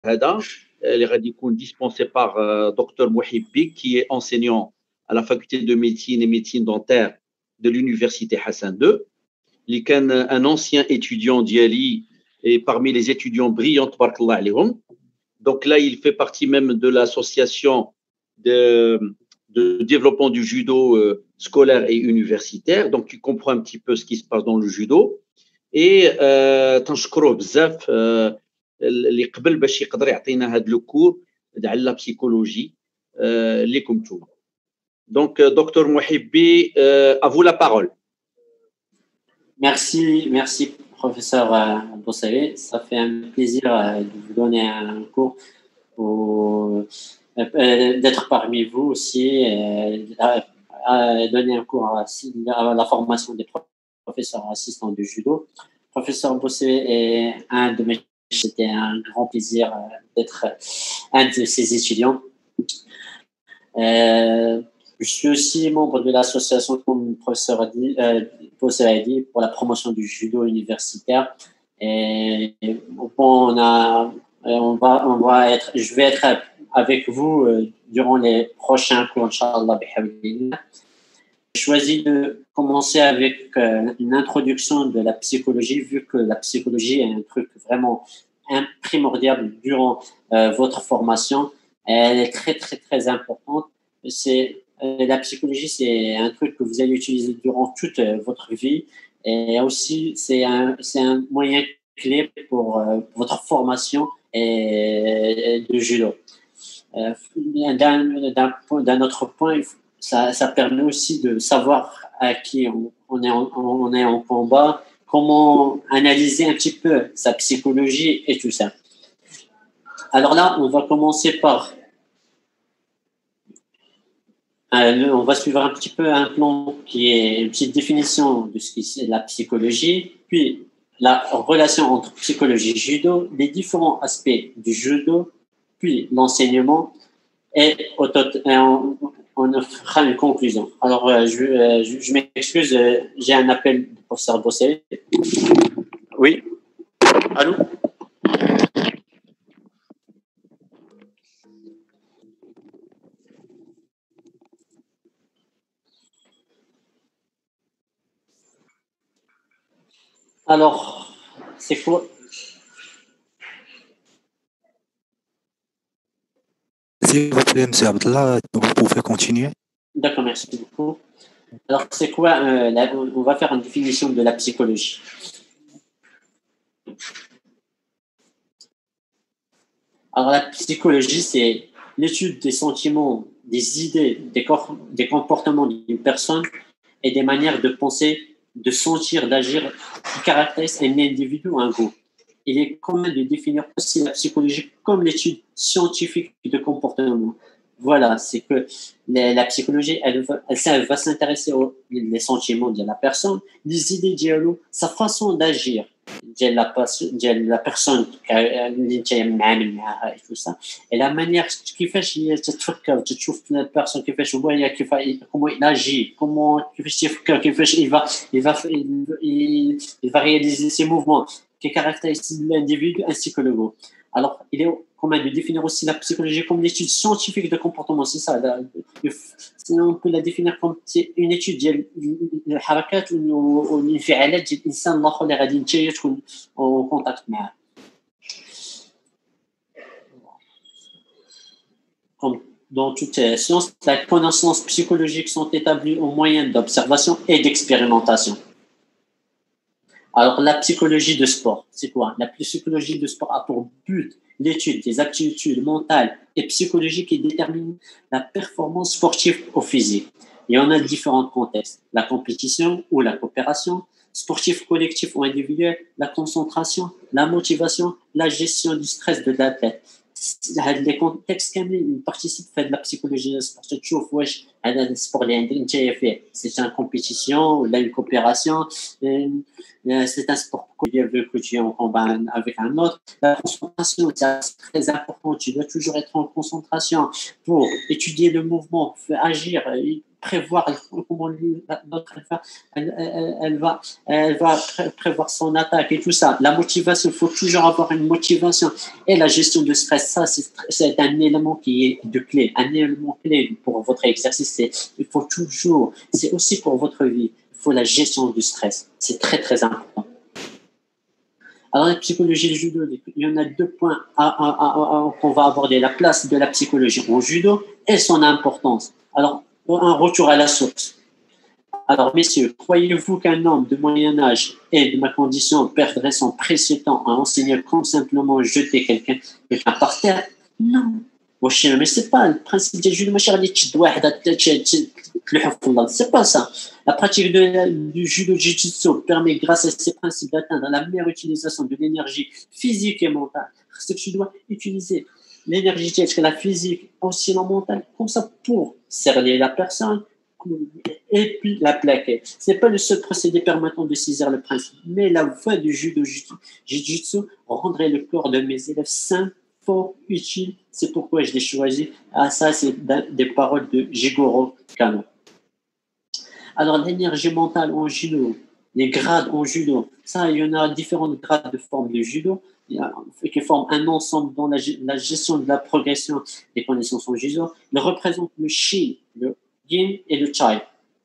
هذا اللي غادي يكون dispensé par docteur Mouhibi qui est enseignant à la faculté de médecine et médecine dentaire de l'université Hassan II اللي كان un ancien étudiant ديالي et parmi les étudiants brillants تبارك الله عليهم. Donc là, il fait partie même de l'association de développement du judo scolaire et universitaire. Donc, tu comprends un petit peu ce qui se passe dans le judo. Et تنشكروه بزاف اللي قبل باش يقدر يعطينا هذا لو كور على لا بسيكولوجي ليكم نتوما. Donc, docteur Mouhibi, à vous la parole. Merci, professeur Bossavé. Ça fait un plaisir de vous donner un cours, d'être parmi vous aussi, donner un cours à la formation des professeurs assistants du judo. Professeur Bossavé est un de mes... C'était un grand plaisir d'être un de ses étudiants. Je suis aussi membre de l'association, comme le professeur a dit, pour la promotion du judo universitaire. Et je vais être avec vous durant les prochains cours, Inch'Allah. J'ai choisi de commencer avec une introduction de la psychologie, vu que la psychologie est un truc vraiment primordial durant votre formation. Elle est très, très, très importante. La psychologie, c'est un truc que vous allez utiliser durant toute votre vie. Et aussi, c'est un moyen clé pour votre formation de judo. D'un autre point, ça permet aussi de savoir à qui on est en combat, comment analyser un petit peu sa psychologie et tout ça. Alors là, on va commencer par... on va suivre un petit peu un plan qui est une petite définition de ce qu'est la psychologie, puis la relation entre psychologie et judo, les différents aspects du judo, puis l'enseignement, et on fera une conclusion. Alors, je m'excuse, j'ai un appel du professeur Bossé. Oui. Allô? Alors, c'est quoi? S'il vous plaît, M. Abdallah, vous pouvez continuer. D'accord, merci beaucoup. Alors, c'est quoi on va faire une définition de la psychologie. Alors, la psychologie, c'est l'étude des sentiments, des idées, des comportements d'une personne et des manières de penser, de sentir, d'agir qui caractérisent un individu ou un groupe. Il est commun de définir aussi la psychologie comme l'étude scientifique de comportement. Voilà, c'est que la psychologie, elle va s'intéresser aux sentiments de la personne, les idées dialogues, sa façon d'agir de la personne et tout ça, et la manière كيفاش هي تتفكر تشوف la personne كيفاش هو comment il agit, comment كيفاش يفكر كيفاش il va réaliser ses mouvements qui caractérisent l'individu ainsi que le groupe. Alors, il est commun de définir aussi la psychologie comme l'étude scientifique de comportement. C'est ça. On peut la définir comme une étude ديال الحركات والانفعالات ديال الانسان الاخر اللي غادي انت تكون en contact معاه. Comme dans toute science, les connaissances psychologiques sont établies au moyen d'observation et d'expérimentation. Alors, la psychologie de sport, c'est quoi? La psychologie de sport a pour but l'étude des aptitudes mentales et psychologiques qui déterminent la performance sportive ou physique. Il y en a différents contextes. La compétition ou la coopération, sportif collectif ou individuel, la concentration, la motivation, la gestion du stress de l'athlète. Les contextes كاملين participent à la psychologie de sport. تشوف واش هذا السبور اللي عندك انت فيه c'est une compétition ou une coopération, c'est un sport que tu es en combat avec un autre. La concentration, c'est très important. Tu dois toujours être en concentration pour étudier le mouvement, agir, prévoir comment l'autre elle va prévoir son attaque et tout ça. La motivation, il faut toujours avoir une motivation. Et la gestion de stress, ça, c'est un élément qui est de clé. Un élément clé pour votre exercice, il faut toujours, c'est aussi pour votre vie, il faut la gestion du stress. C'est très, très important. Alors, la psychologie du judo, il y en a 2 points qu'on va aborder. La place de la psychologie au judo et son importance. Alors, un retour à la source. Alors, messieurs, croyez-vous qu'un homme de moyen âge et de ma condition perdrait son précieux temps à enseigner comme simplement jeter quelqu'un par terre? Non. Mais c'est pas le principe du judo. C'est pas ça. La pratique du judo jitsu permet, grâce à ces principes, d'atteindre la meilleure utilisation de l'énergie physique et mentale. C'est que tu dois utiliser l'énergie la physique, aussi la mentale, comme ça pour cerner la personne et puis la plaquer. Ce n'est pas le seul procédé permettant de saisir le principe, mais la voie du judo jitsu rendrait le corps de mes élèves sain, fort, utile. C'est pourquoi je l'ai choisi. Ça, c'est des paroles de Jigoro Kano. Alors, l'énergie mentale en judo, les grades en judo, ça, il y en a différents grades de formes de judo qui forment un ensemble dans la gestion de la progression des connaissances en judo. Ils représentent le Shin, le Gin et le Chai.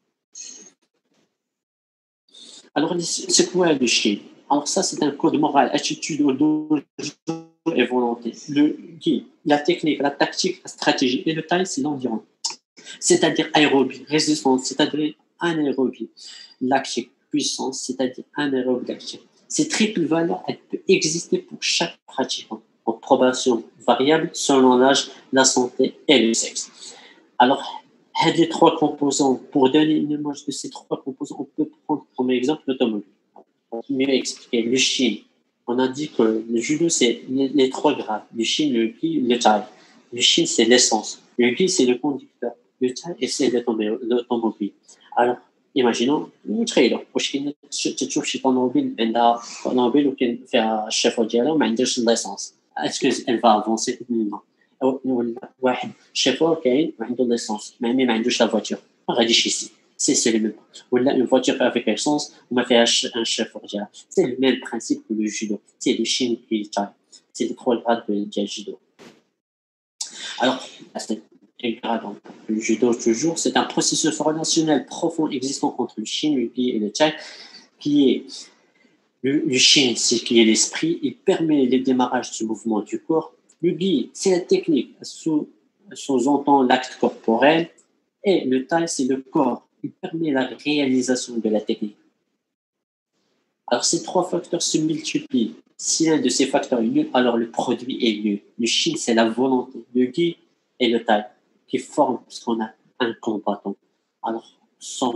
Alors, c'est quoi le Shin? Alors, ça, c'est un code moral, attitude au dojo et volonté. Le Gin, la technique, la tactique, la stratégie. Et le Tai, c'est l'environnement. C'est-à-dire aérobie, résistance, c'est-à-dire anaérobie, lactique, puissance, c'est-à-dire anaérobie lactique. Ces triples valeurs, elles peuvent exister pour chaque pratiquant, en proportion variable selon l'âge, la santé et le sexe. Alors, les 3 composants, pour donner une image de ces 3 composants, on peut prendre comme exemple l'automobile. Pour mieux expliquer, le Shin, on a dit que le judo, c'est les 3 grades, le Shin, le Gi, le Tai. Le Shin, c'est l'essence, le Gi, c'est le conducteur, le Tai, c'est l'automobile. Alors, imaginons نتخيلوا واش كاين تشوف شي طوموبيل عندها طوموبيل وكاين فيها الشيفور ديالها وما عندهاش ليسونس اسكو elle va avancer non ولا واحد الشيفور كاين وعنده ليسونس ما عندوش لا فواتور ما غاديش يسي سي لو ميم ولا اون فواتور افيك ليسونس وما فيهاش ان شيفور ديالها سي لو ميم برينسيپ كو لو جودو سي لو شين اي تاي سي لي 3 grades ديال الجودو alors le judo toujours, c'est un processus relationnel profond existant entre le Shin, le Gi et le Tai, qui est le Shin, c'est qui est l'esprit, il permet le démarrage du mouvement du corps. Le Gi, c'est la technique, sous-entend l'acte corporel, et le Tai, c'est le corps, il permet la réalisation de la technique. Alors ces 3 facteurs se multiplient. Si l'un de ces facteurs est nul, alors le produit est nul. Le Shin, c'est la volonté, le Gi et le Tai, qui forment ce qu'on a un combattant. Alors, sans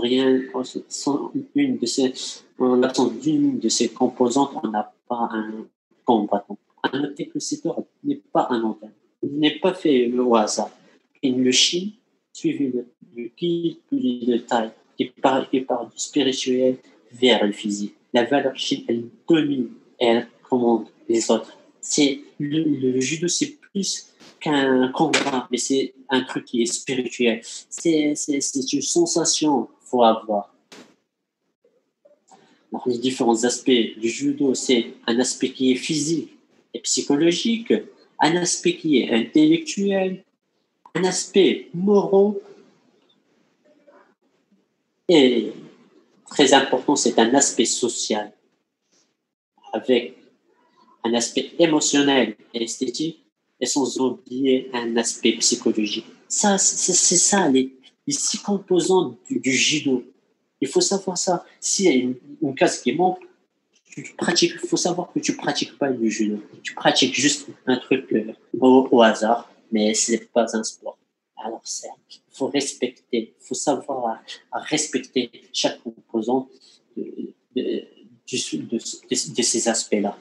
l'absence d'une de ces composantes, on n'a pas un combattant. À noter que cet ordre n'est pas un ordre. Il n'est pas fait au hasard. Et le Shin, suivi du Ki, puis le Tai, qui part du spirituel vers le physique. La valeur Shin, elle domine et elle commande les autres. Le judo, c'est plus qu'un combat, mais c'est un truc qui est spirituel. C'est une sensation qu'il faut avoir. Alors, les différents aspects du judo, c'est un aspect qui est physique et psychologique, un aspect qui est intellectuel, un aspect moral et très important, c'est un aspect social avec un aspect émotionnel et esthétique et sans oublier un aspect psychologique. Ça, c'est ça, les 6 composants du judo. Il faut savoir ça. S'il y a une case qui manque, il faut savoir que tu ne pratiques pas du judo. Tu pratiques juste un truc au hasard, mais ce n'est pas un sport. Alors, il faut respecter, il faut savoir respecter chaque composant de ces aspects-là.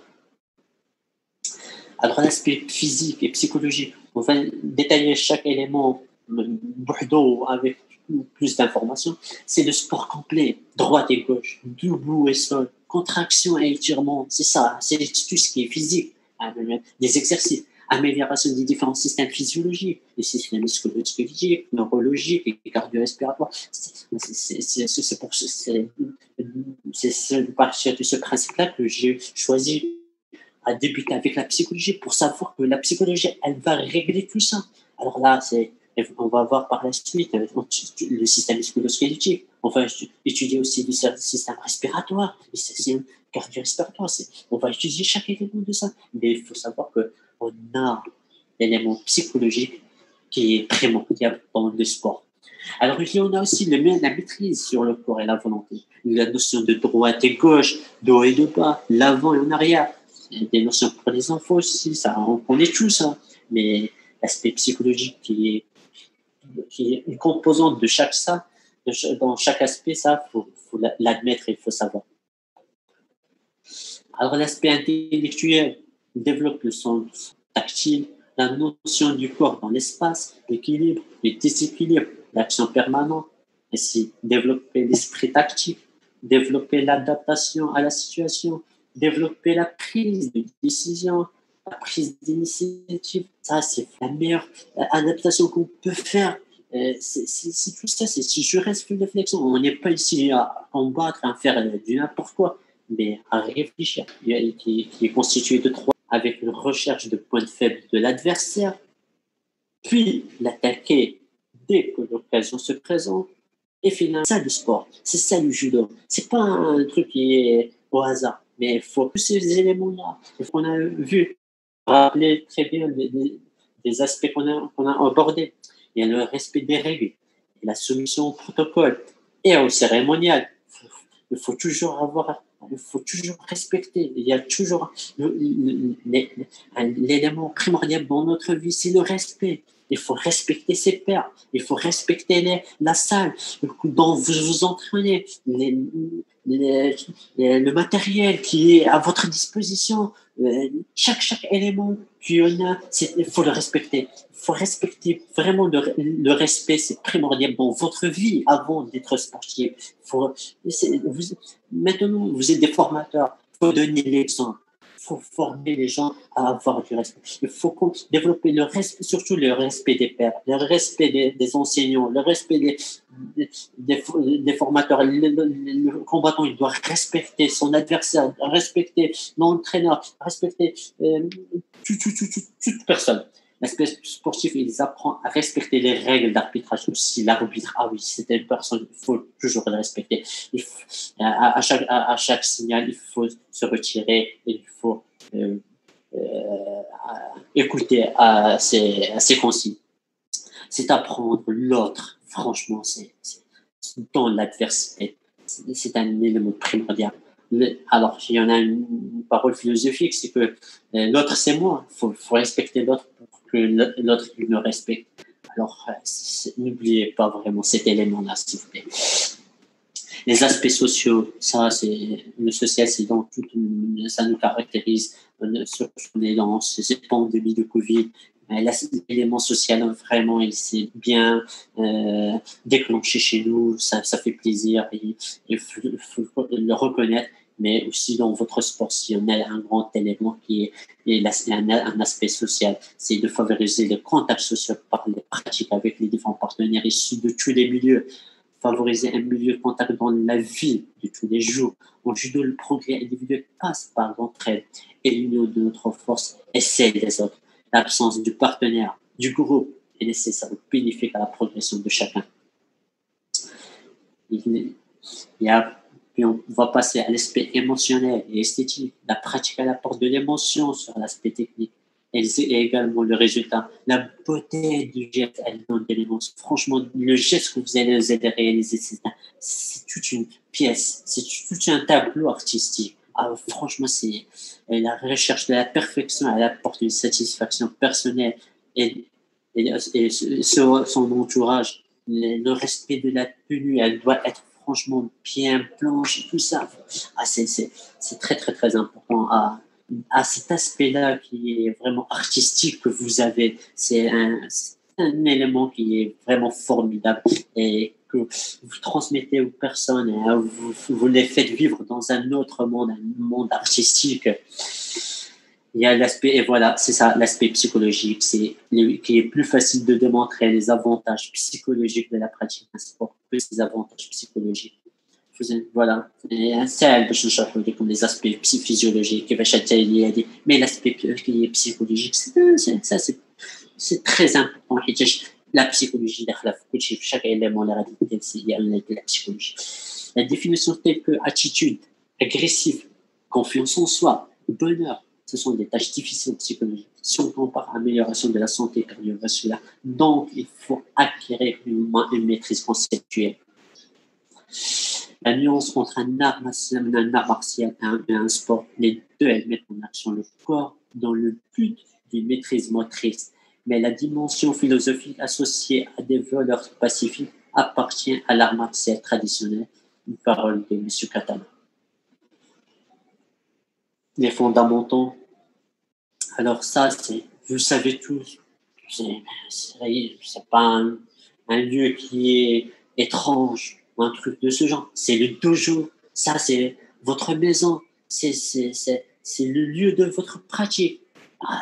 Alors, l'aspect physique et psychologique, on va détailler chaque élément avec plus d'informations. C'est le sport complet, droite et gauche, debout et sol, contraction et étirement. C'est ça, c'est tout ce qui est physique, des exercices. amélioration des différents systèmes physiologiques, les systèmes musculo-squelettiques, neurologiques et cardio-respiratoires. C'est partir de ce principe-là que j'ai choisi à débuter avec la psychologie pour savoir que la psychologie, elle va régler tout ça. Alors là, on va voir par la suite le système musculo-squelettique. On va étudier aussi le système respiratoire, le système cardio-respiratoire. On va étudier chaque élément de ça. Mais il faut savoir qu'on a l'élément psychologique qui est primordial dans le sport. Alors, il y en a aussi la maîtrise sur le corps et la volonté. La notion de droite et gauche, de haut et de bas, l'avant et en arrière. Des notions pour les enfants aussi, ça, on connaît tout ça. Mais l'aspect psychologique qui est une composante de chaque ça, dans chaque aspect, ça, faut l'admettre et il faut savoir. Alors, l'aspect intellectuel développe le sens tactile, la notion du corps dans l'espace, l'équilibre, le déséquilibre, l'action permanente, ainsi développer l'esprit tactique, développer l'adaptation à la situation, développer la prise de décision, la prise d'initiative. Ça, c'est la meilleure adaptation qu'on peut faire. C'est tout ça, c'est si je reste une réflexion. On n'est pas ici à combattre, à faire du n'importe quoi, mais à réfléchir, qui est constitué de 3, avec une recherche de points faibles de l'adversaire, puis l'attaquer dès que l'occasion se présente, et finalement, c'est ça le sport, c'est ça le judo. C'est pas un truc qui est au hasard, mais il faut tous ces éléments-là. On a vu, rappeler très bien des aspects qu'on a abordés. Il y a le respect des règles, la soumission au protocole et au cérémonial. Il faut toujours respecter. Il y a toujours l'élément primordial dans notre vie, c'est le respect. Il faut respecter ses pairs. Il faut respecter la salle dont vous vous entraînez, le matériel qui est à votre disposition. Chaque élément qu'il y en a, il faut le respecter. Il faut respecter vraiment le respect, c'est primordial dans votre vie avant d'être sportif. Maintenant, vous êtes des formateurs. Il faut donner l'exemple. Il faut former les gens à avoir du respect. Il faut développer le respect, surtout le respect des pairs, le respect des enseignants, le respect des formateurs. Le combattant, il doit respecter son adversaire, respecter l'entraîneur, respecter toute personne. L'aspect sportif, il apprend à respecter les règles d'arbitrage aussi. L'arbitre, ah oui, c'est une personne, il faut toujours le respecter. À chaque signal, il faut se retirer et il faut écouter à ses consignes. C'est apprendre l'autre. Franchement, c'est dans l'adversité. C'est un élément primordial. Alors, il y en a une parole philosophique, c'est que l'autre, c'est moi. Il faut respecter l'autre pour que l'autre me respecte. Alors, n'oubliez pas vraiment cet élément-là, s'il vous plaît. Les aspects sociaux, ça, c'est le social, c'est dans tout, ça nous caractérise. Surtout on est dans cette pandémie de Covid. L'élément social, vraiment, il s'est bien déclenché chez nous. Ça fait plaisir. Il faut le reconnaître. Mais aussi dans votre sport, si on a un grand élément qui est un aspect social, c'est de favoriser le contact social par les pratiques avec les différents partenaires issus de tous les milieux. Favoriser un milieu de contact dans la vie de tous les jours. En judo, le progrès individuel passe par l'entraide et l'union de notre force et celle des autres. L'absence du partenaire, du groupe est nécessaire ou bénéfique à la progression de chacun. Puis on va passer à l'aspect émotionnel et esthétique. La pratique à apporte de l'émotion sur l'aspect technique. Et également le résultat. La beauté du geste, elle donne de l'émotion. Franchement, le geste que vous allez réaliser, c'est toute une pièce, c'est tout un tableau artistique. Ah, franchement, c'est la recherche de la perfection, elle apporte une satisfaction personnelle et son entourage. Le respect de la tenue, elle doit être franchement bien blanche et tout ça. Ah, c'est très, très, très important à cet aspect-là qui est vraiment artistique que vous avez. C'est un élément qui est vraiment formidable et que vous transmettez aux personnes et vous les faites vivre dans un autre monde, un monde artistique. Il y a l'aspect, et voilà, c'est ça, l'aspect psychologique, qui est plus facile de démontrer les avantages psychologiques de la pratique d'un sport que les avantages psychologiques. Voilà, c'est باش نشرحوا لكم les aspects physiologiques كيفاش التالية هذه mais l'aspect qui est psychologique c'est très important حيتاش la psychologie داخله في كل شيء في chaque élément اللي غادي دير la psychologie. La définition telle que attitude, agressive, confiance en soi, bonheur, ce sont des tâches difficiles psychologiques. Si on compare à l'amélioration de la santé cardiovasculaire, donc il faut acquérir une maîtrise conceptuelle. La nuance entre un art martial et un sport, les deux, elles mettent en action le corps dans le but d'une maîtrise motrice. Mais la dimension philosophique associée à des valeurs pacifiques appartient à l'art martial traditionnel. Une parole de M. Katana. Les fondamentaux. Alors ça, vous savez tous, c'est pas un lieu qui est étrange ou un truc de ce genre. C'est le dojo. Ça, c'est votre maison. C'est le lieu de votre pratique. Ah,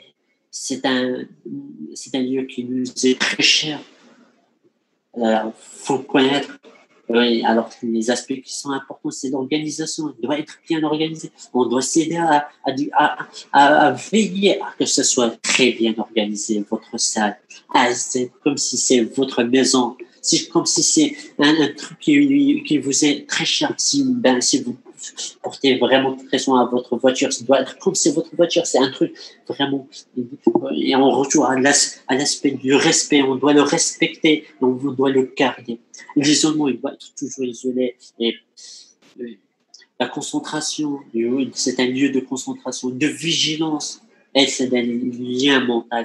c'est un lieu qui nous est très cher. Alors, faut connaître. Oui, alors les aspects qui sont importants, c'est l'organisation. Il doit être bien organisé. On doit s'aider à veiller à que ce soit très bien organisé, votre salle. Ah, c'est comme si c'est votre maison. C'est comme si c'est un truc qui vous est très cher. Si vous portez vraiment très soin à votre voiture, ça doit être comme si votre voiture, c'est un truc vraiment. Et on retourne à l'aspect du respect. On doit le respecter, on doit le garder. L'isolement, il doit être toujours isolé. Et la concentration, c'est un lieu de concentration, de vigilance. Et c'est un lien mental.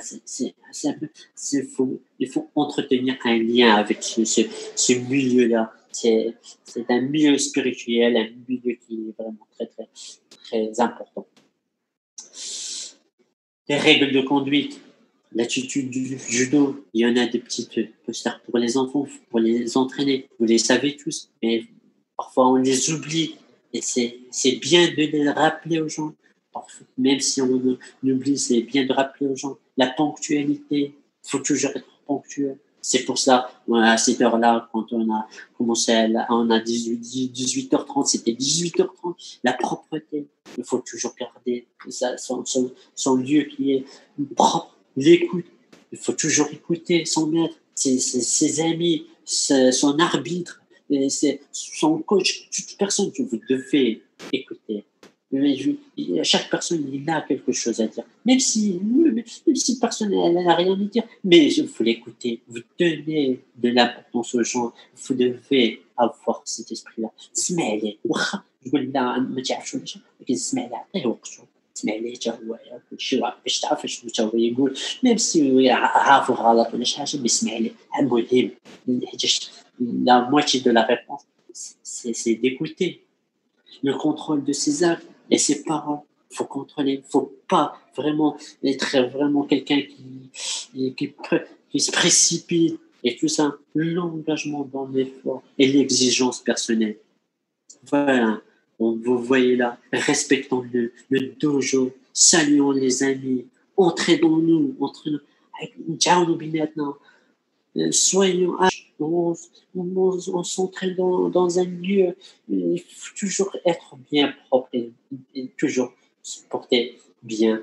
Il faut entretenir un lien avec ce milieu-là. C'est un milieu spirituel, un milieu qui est vraiment très, très, très important. Les règles de conduite. L'attitude du judo, il y en a des petites posters pour les enfants, pour les entraîner. Vous les savez tous, mais parfois on les oublie. Et c'est bien de les rappeler aux gens. Parfois, même si on oublie, c'est bien de rappeler aux gens. La ponctualité, il faut toujours être ponctuel. C'est pour ça, à cette heure-là, quand on a commencé, on a 18h30, c'était 18h30. La propreté, il faut toujours garder son lieu qui est propre. L'écoute, il faut toujours écouter son maître, ses amis, son arbitre, son coach, toute personne que vous devez écouter. Mais chaque personne, il a quelque chose à dire. Même si personne n'a rien à dire, mais il faut l'écouter. Vous donnez de l'importance aux gens. Vous devez avoir cet esprit-là. اسمع ليه واخا يقول لا ما تعرفش ولا شيء ولكن اسمع ليه عطيه وقته اسمع ليه حتى هو كل شيء باش تعرف شنو هو يقول ميم سي عارف غلط ولا شي حاجه بيسمع ليه مهم حيت la moitié de la réponse c'est d'écouter le contrôle de ses actes et ses paroles. Il faut contrôler, il ne faut pas vraiment être vraiment quelqu'un qui se précipite et tout ça. L'engagement dans l'effort et l'exigence personnelle. Voilà, vous voyez là, respectons le dojo, saluons les amis, entraînons-nous, soyons on s'entraîne dans un lieu, il faut toujours être bien propre et toujours se porter bien.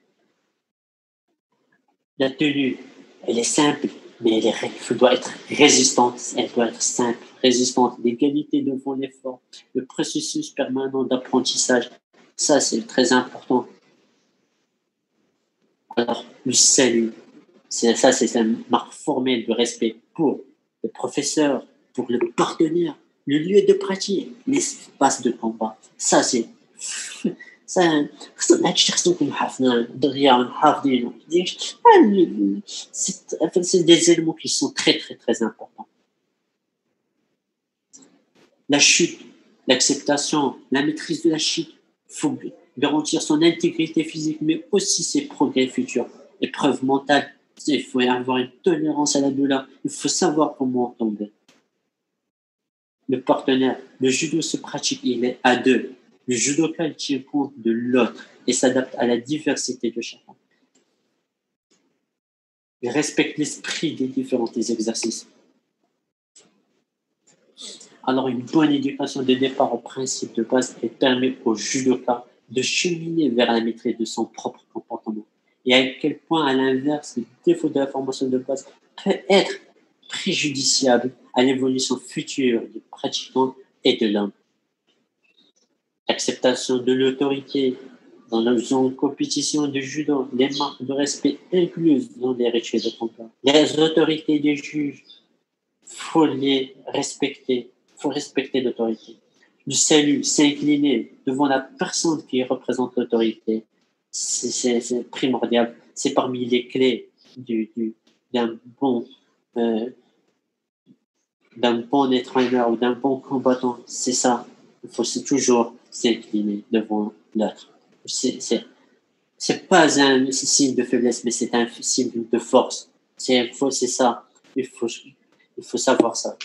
La tenue, elle est simple, mais elle doit être résistante, elle doit être simple, résistante, l'égalité devant l'effort, le processus permanent d'apprentissage, ça c'est très important. Alors, le salut, c'est une marque formelle de respect pour le professeur, pour le partenaire, le lieu de pratique, l'espace de combat. Ça, c'est des éléments qui sont très, très, très importants. La chute, l'acceptation, la maîtrise de la chute, il faut garantir son intégrité physique, mais aussi ses progrès futurs. Épreuve mentale, il faut avoir une tolérance à la douleur. Il faut savoir comment tomber. Le partenaire, le judo se pratique, il est à deux. Le judoka il tient compte de l'autre et s'adapte à la diversité de chacun. Il respecte l'esprit des différents exercices. Alors, une bonne éducation de départ aux principes de base elle permet au judoka de cheminer vers la maîtrise de son propre comportement. Et à quel point, à l'inverse, le défaut de la formation de base peut être préjudiciable à l'évolution future du pratiquant et de l'homme. L'acceptation de l'autorité dans une compétition de judo, les marques de respect incluses dans les rituels de combat. Les autorités des juges, faut les respecter, faut respecter l'autorité. Le salut, s'incliner devant la personne qui représente l'autorité, c'est primordial. C'est parmi les clés d'un bon entraîneur ou d'un bon combattant. C'est ça. Il faut toujours s'incliner devant l'autre. C'est pas un signe de faiblesse, mais c'est un signe de force. C'est ça. Il faut savoir ça.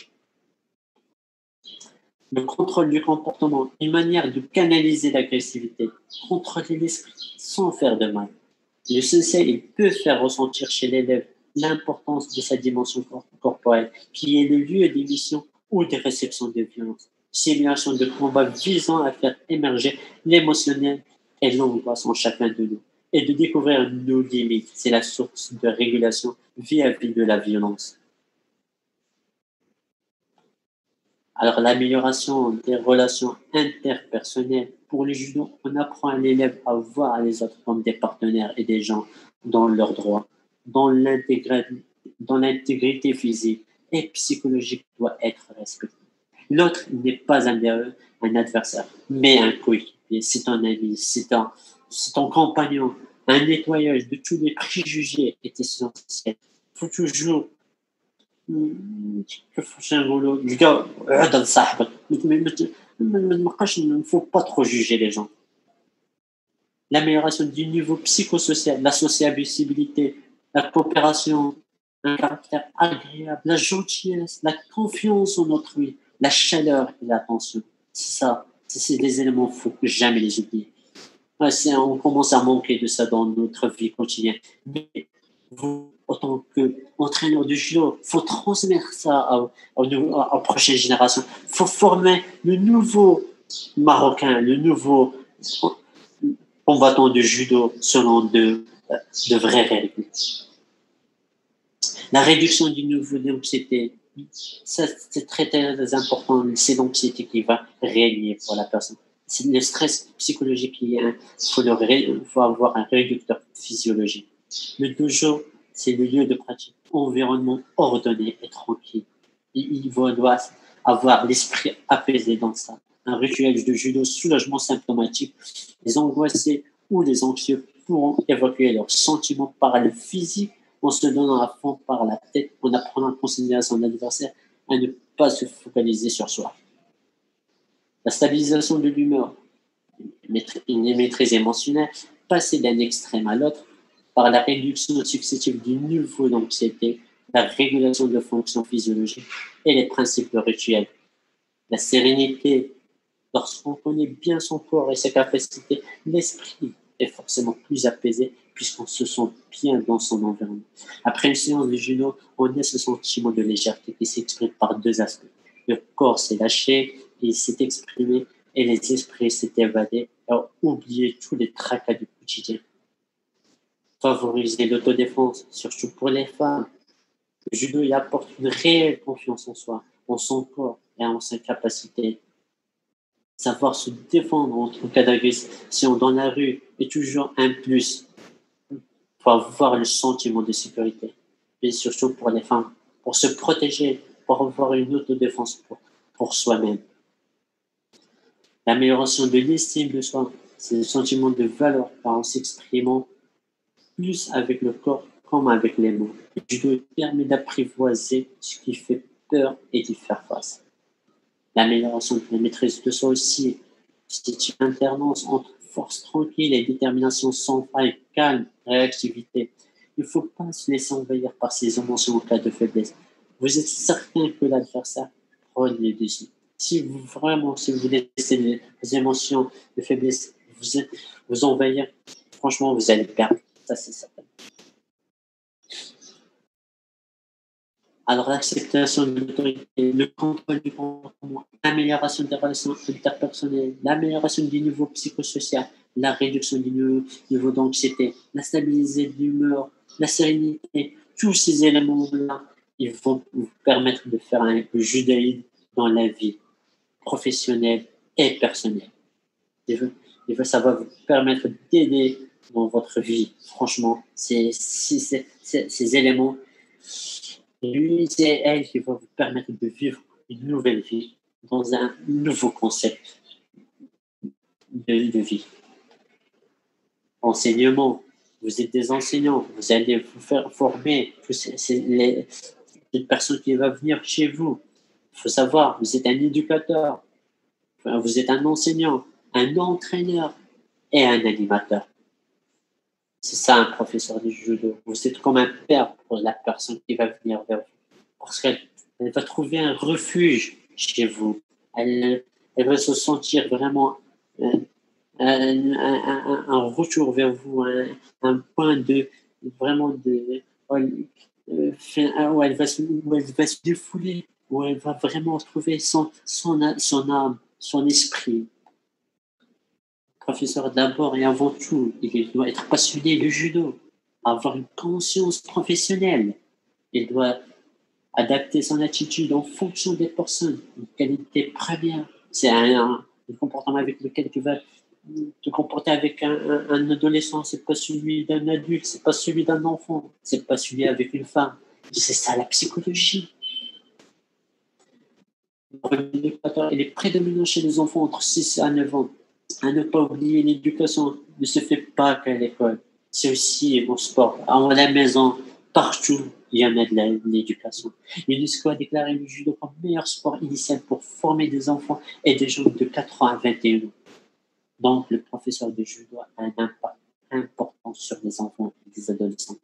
Le contrôle du comportement, une manière de canaliser l'agressivité, contrôler l'esprit sans faire de mal. Le sensei, il peut faire ressentir chez l'élève l'importance de sa dimension corporelle, qui est le lieu d'émission ou de réception de violence. Simulation de combat visant à faire émerger l'émotionnel et l'angoisse en chacun de nous, et de découvrir nos limites. C'est la source de régulation vis-à-vis de la violence. Alors, l'amélioration des relations interpersonnelles. Pour le judo, on apprend à l'élève à voir les autres comme des partenaires et des gens dans leurs droits, dans l'intégrité physique et psychologique doit être respectée. L'autre n'est pas un adversaire, mais un coéquipier. C'est ton ami, c'est ton compagnon. Un nettoyage de tous les préjugés est essentiel. Il faut toujours le gars, il ne faut pas trop juger les gens. L'amélioration du niveau psychosocial, la sociabilité, la coopération, un caractère agréable, la gentillesse, la confiance en autrui, la chaleur et l'attention. C'est ça. C'est des éléments, il ne faut jamais les oublier. On commence à manquer de ça dans notre vie quotidienne. Mais vous, en tant qu'entraîneur de judo, il faut transmettre ça aux prochaines générations. Il faut former le nouveau Marocain, le nouveau combattant de judo selon de vraies règles. La réduction du niveau d'anxiété, ça c'est très, très important. C'est l'anxiété qui va régner pour la personne. C'est le stress psychologique qui est. Il faut avoir un réducteur physiologique. Le dojo, c'est le lieu de pratique, environnement ordonné et tranquille. Il doit avoir l'esprit apaisé dans ça. Un rituel de judo, soulagement symptomatique. Les angoissés ou les anxieux pourront évacuer leurs sentiments par le physique en se donnant à fond par la tête, en apprenant à considérer son adversaire et ne pas se focaliser sur soi. La stabilisation de l'humeur, une maîtrise émotionnelle, passer d'un extrême à l'autre par la réduction successive du niveau d'anxiété, la régulation de fonctions physiologiques et les principes de rituel. La sérénité, lorsqu'on connaît bien son corps et ses capacités, l'esprit est forcément plus apaisé puisqu'on se sent bien dans son environnement. Après une séance de judo, on a ce sentiment de légèreté qui s'exprime par deux aspects. Le corps s'est lâché, il s'est exprimé et les esprits s'est évadés et ont oublié tous les tracas du quotidien. Favoriser l'autodéfense, surtout pour les femmes. Le judo y apporte une réelle confiance en soi, en son corps et en ses capacités. Savoir se défendre en cas d'agression dans la rue est toujours un plus pour avoir le sentiment de sécurité. Et surtout pour les femmes, pour se protéger, pour avoir une autodéfense pour soi-même. L'amélioration de l'estime de soi, c'est le sentiment de valeur en s'exprimant plus avec le corps comme avec les mots. Le judo permet d'apprivoiser ce qui fait peur et d'y faire face. L'amélioration de la maîtrise de soi aussi, c'est une alternance entre force tranquille et détermination sans faille, calme, réactivité. Il ne faut pas se laisser envahir par ses émotions en cas de faiblesse. Vous êtes certain que l'adversaire prend les dessus. Si vous laissez les émotions de faiblesse vous envahir, franchement, vous allez perdre. Ça, c'est certain. Alors, l'acceptation de l'autorité, le contrôle du comportement, l'amélioration des relations interpersonnelles, l'amélioration du niveau psychosocial, la réduction du niveau d'anxiété, la stabilité de l'humeur, la sérénité, tous ces éléments-là, ils vont vous permettre de faire un judaïsme dans la vie professionnelle et personnelle. Ça va vous permettre d'aider dans votre vie. Franchement, ces éléments, lui, c'est elle qui va vous permettre de vivre une nouvelle vie dans un nouveau concept de vie. Enseignement, vous êtes des enseignants, vous allez vous faire former. C'est une personne qui va venir chez vous. Il faut savoir, vous êtes un éducateur, vous êtes un enseignant, un entraîneur et un animateur. C'est ça un professeur de judo. Vous êtes comme un père pour la personne qui va venir vers vous. Parce qu'elle va trouver un refuge chez vous. Elle va se sentir vraiment un retour vers vous, un point de vraiment où elle va se défouler, où elle va vraiment trouver son âme, son esprit. Professeur, d'abord et avant tout, il doit être passionné de judo, avoir une conscience professionnelle. Il doit adapter son attitude en fonction des personnes, une qualité première. C'est un comportement avec lequel tu vas te comporter avec un adolescent, c'est pas celui d'un adulte, c'est pas celui d'un enfant, c'est pas celui avec une femme. C'est ça la psychologie. Il est prédominant chez les enfants entre 6 à 9 ans. À ne pas oublier, l'éducation ne se fait pas qu'à l'école. C'est aussi au sport. À la maison, partout, il y en a de l'éducation. L'UNESCO a déclaré le judo comme meilleur sport initial pour former des enfants et des jeunes de 4 ans à 21 ans. Donc, le professeur de judo a un impact important sur les enfants et les adolescents.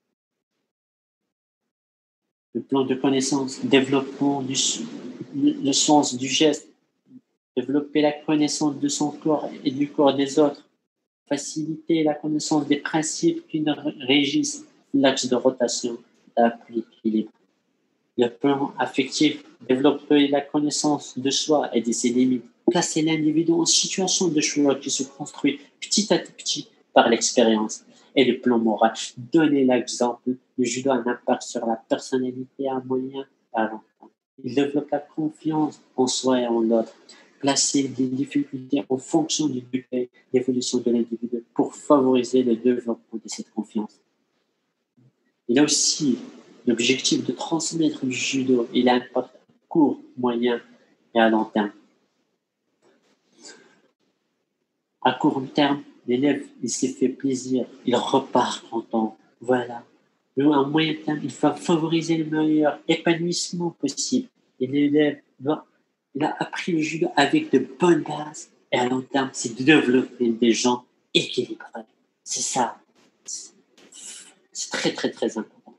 Le plan de connaissance, développement le sens du geste, développer la connaissance de son corps et du corps des autres, faciliter la connaissance des principes qui régissent l'axe de rotation, d'appui, d'équilibre. Le plan affectif, développer la connaissance de soi et de ses limites, placer l'individu en situation de choix qui se construit petit à petit par l'expérience. Et le plan moral, donner l'exemple. Le judo a un impact sur la personnalité à moyen et à long terme. Il développe la confiance en soi et en l'autre, placer des difficultés en fonction du degré d'évolution de l'individu pour favoriser le développement de cette confiance. Il a aussi l'objectif de transmettre le judo. Il a un impact à court, moyen et à long terme. À court terme, l'élève, il s'est fait plaisir, il repart content. Voilà. Mais à moyen terme, il va favoriser le meilleur épanouissement possible. Et l'élève, il a appris le judo avec de bonnes bases. Et à long terme, c'est de développer des gens équilibrés. C'est ça. C'est très, très, très important.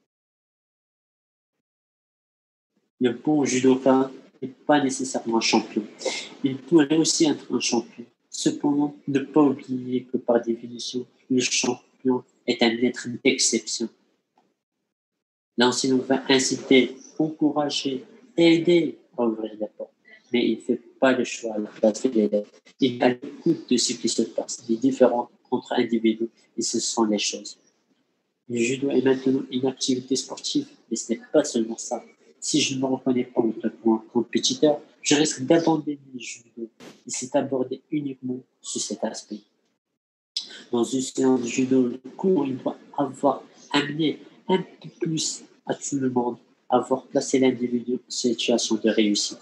Le bon judoka n'est pas nécessairement un champion. Il pourrait aussi être un champion. Cependant, ne pas oublier que par définition, le champion est un être d'exception. L'enseignant va inciter, encourager, aider à ouvrir la porte. Mais il ne fait pas le choix à la place de l'élève. Il a l'écoute de ce qui se passe, des différences entre individus, et ce sont les choses. Le judo est maintenant une activité sportive, mais ce n'est pas seulement ça. Si je ne me reconnais pas en tant que compétiteur, je risque d'abandonner le judo. Et c'est abordé uniquement sur cet aspect. Dans une séance de judo, le cours il doit avoir amené un peu plus à tout le monde, avoir placé l'individu en situation de réussite.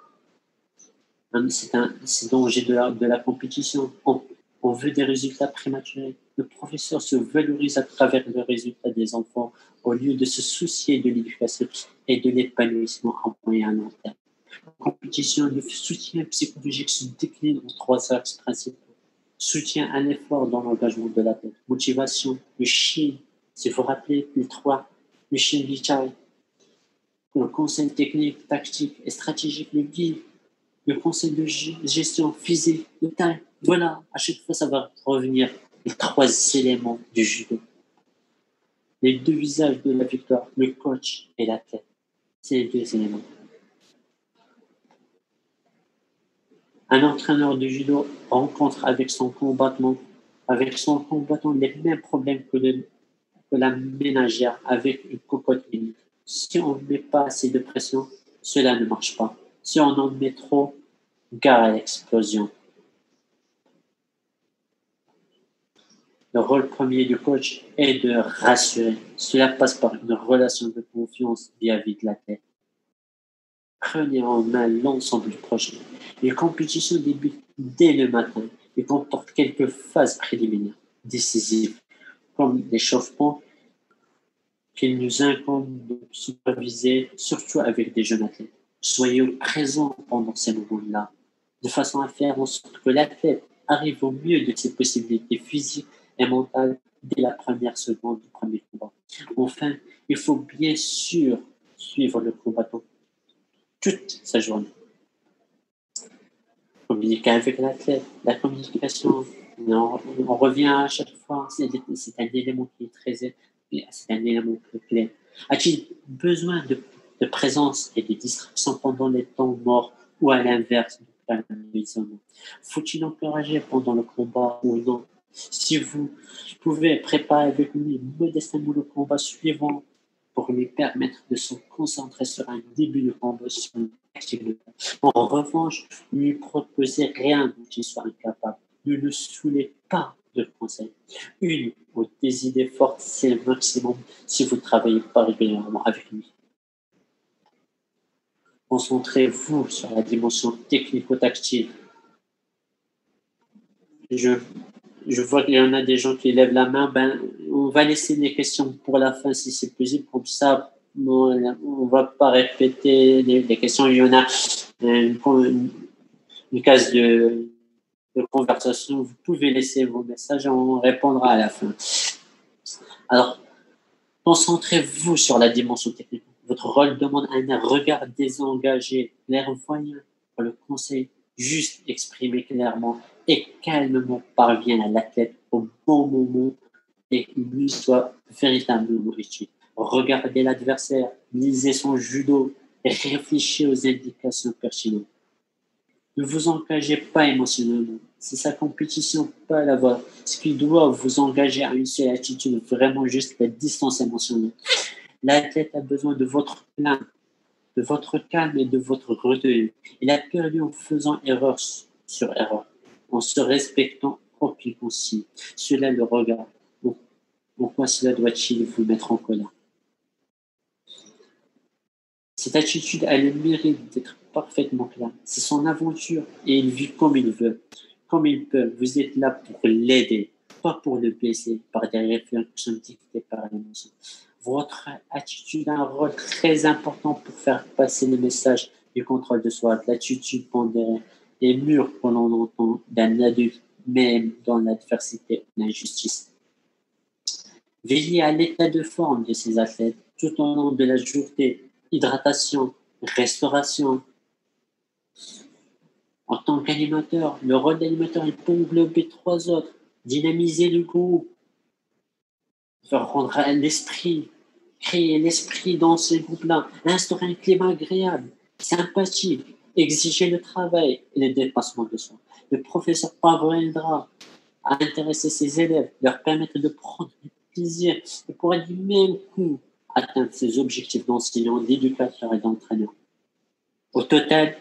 C'est danger de la compétition. On veut des résultats prématurés. Le professeur se valorise à travers le résultat des enfants au lieu de se soucier de l'éducation et de l'épanouissement à moyen et à long terme. La compétition, le soutien psychologique se décline en 3 axes principaux. Soutien à l'effort dans l'engagement de la tête. Motivation, le shin, si vous vous rappelez, le 3, le shin vichai. Le conseil technique, tactique et stratégique, le guide. le conseil de gestion physique, le time. Voilà, à chaque fois, ça va revenir. Les trois éléments du judo. Les deux visages de la victoire, le coach et l'athlète. C'est les deux éléments. Un entraîneur de judo rencontre avec son combattant les mêmes problèmes que la ménagère avec une cocotte minute. Si on ne met pas assez de pression, cela ne marche pas. Si on en met trop, gare à l'explosion. Le rôle premier du coach est de rassurer. Cela passe par une relation de confiance vis-à-vis de l'athlète. Prenez en main l'ensemble du projet. Les compétitions débutent dès le matin et comportent quelques phases préliminaires décisives, comme l'échauffement qu'il nous incombe de superviser, surtout avec des jeunes athlètes. Soyez présents pendant ces moments-là, de façon à faire en sorte que l'athlète arrive au mieux de ses possibilités physiques et mentales dès la première seconde du premier combat. Enfin, il faut bien sûr suivre le combattant toute sa journée. Communiquer avec l'athlète, la communication, on revient à chaque fois, c'est un élément qui est c'est un élément clé. A-t-il besoin de présence et de distraction pendant les temps morts ou à l'inverse du calme de l'isolement? Faut-il encourager pendant le combat ou non? Si vous pouvez préparer avec lui modestement le combat suivant pour lui permettre de se concentrer sur un début de combat sur une activité. En revanche, ne lui proposez rien dont il soit incapable. Ne le saoulez pas de conseils. Une ou des idées fortes, c'est le maximum si vous ne travaillez pas régulièrement avec lui. Concentrez-vous sur la dimension technico-tactile. Je vois qu'il y en a des gens qui lèvent la main. On va laisser les questions pour la fin si c'est possible. Comme ça, on ne va pas répéter les questions. Il y en a une case de conversation. Vous pouvez laisser vos messages et on répondra à la fin. Alors, concentrez-vous sur la dimension technique. Votre rôle demande un regard désengagé, clairvoyant, pour le conseil juste exprimé clairement et calmement parvient à l'athlète au bon moment et qu'il lui soit véritablement utile. Regardez l'adversaire, lisez son judo et réfléchissez aux indications pertinentes. Ne vous engagez pas émotionnellement. C'est sa compétition, pas la vôtre. Ce qui doit vous engager à une seule attitude, vraiment juste la distance émotionnelle. L'athlète a besoin de votre calme et de votre retenue. Il a perdu en faisant erreur sur erreur, en se respectant au plus possible. Cela le regarde. Pourquoi cela doit-il vous mettre en colère? Cette attitude a le mérite d'être parfaitement claire. C'est son aventure et il vit comme il veut, comme il peut. Vous êtes là pour l'aider, pas pour le blesser par des réflexions dictées par l'émotion. Votre attitude a un rôle très important pour faire passer le message du contrôle de soi. L'attitude pondérée est mûre que l'on entend d'un adulte, même dans l'adversité ou l'injustice. Veillez à l'état de forme de ces athlètes tout au long de la journée. Hydratation, restauration. En tant qu'animateur, le rôle d'animateur, il peut englober 3 autres. Dynamiser le groupe, faire rendre l'esprit, créer l'esprit dans ce groupe-là, instaurer un climat agréable, sympathique, exiger le travail et le dépassement de soi. Le professeur parviendra à intéresser ses élèves, leur permettre de prendre du plaisir et pourra du même coup atteindre ses objectifs d'enseignant, d'éducateur et d'entraîneur. Au total,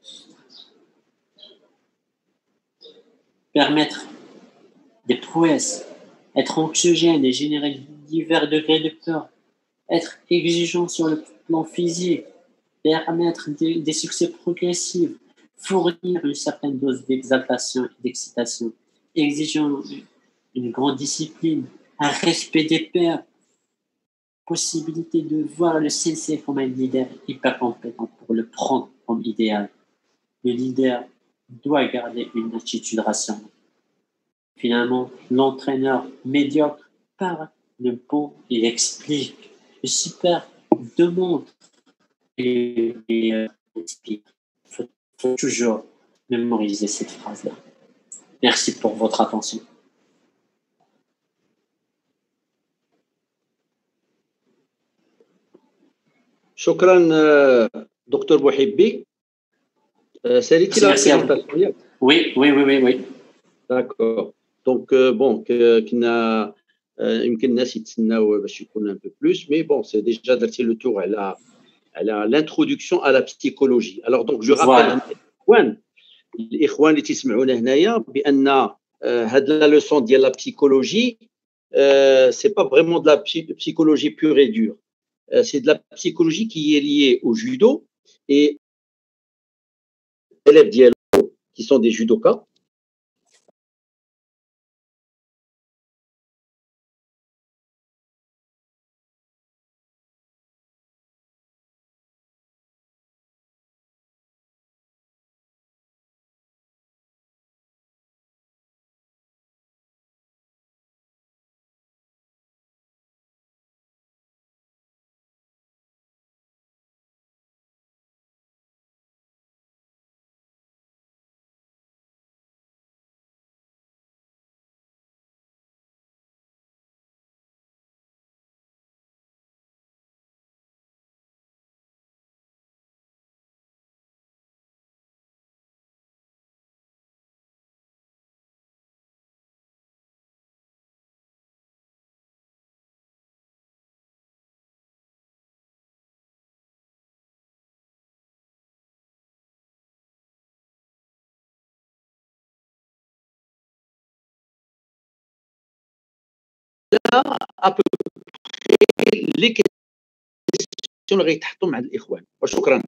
permettre des prouesses, être anxiogène et générer divers degrés de peur, être exigeant sur le plan physique, permettre des succès progressifs, fournir une certaine dose d'exaltation et d'excitation, exigeant une grande discipline, un respect des pairs, possibilité de voir le sensei comme un leader hyper compétent pour le prendre comme idéal. Le leader doit garder une attitude rationnelle. Finalement, l'entraîneur médiocre parle le bon, il explique. Le super demande et explique. Il faut faut toujours mémoriser cette phrase-là. Merci pour votre attention. شكرا دكتور محبي. ساليتي لا بريزونطاسيون؟ Oui. داكور. دونك بون كنا يمكن الناس يتسناو باش يكون ان بو بلوس، مي بون سي ديجا درتي لو تور على لانتروداكسيون على بسيكولوجي. الوغ دونك جو رابيل الاخوان اللي تسمعونا هنايا بان هاد لا لوسون ديال لا بسيكولوجي سي با فريمون دو لا psychologie pure et dure. C'est de la psychologie qui est liée au judo et les élèves d'ILO qui sont des judokas. À peu près les questions اللي غيتحطوا مع الاخوان. وشكرا.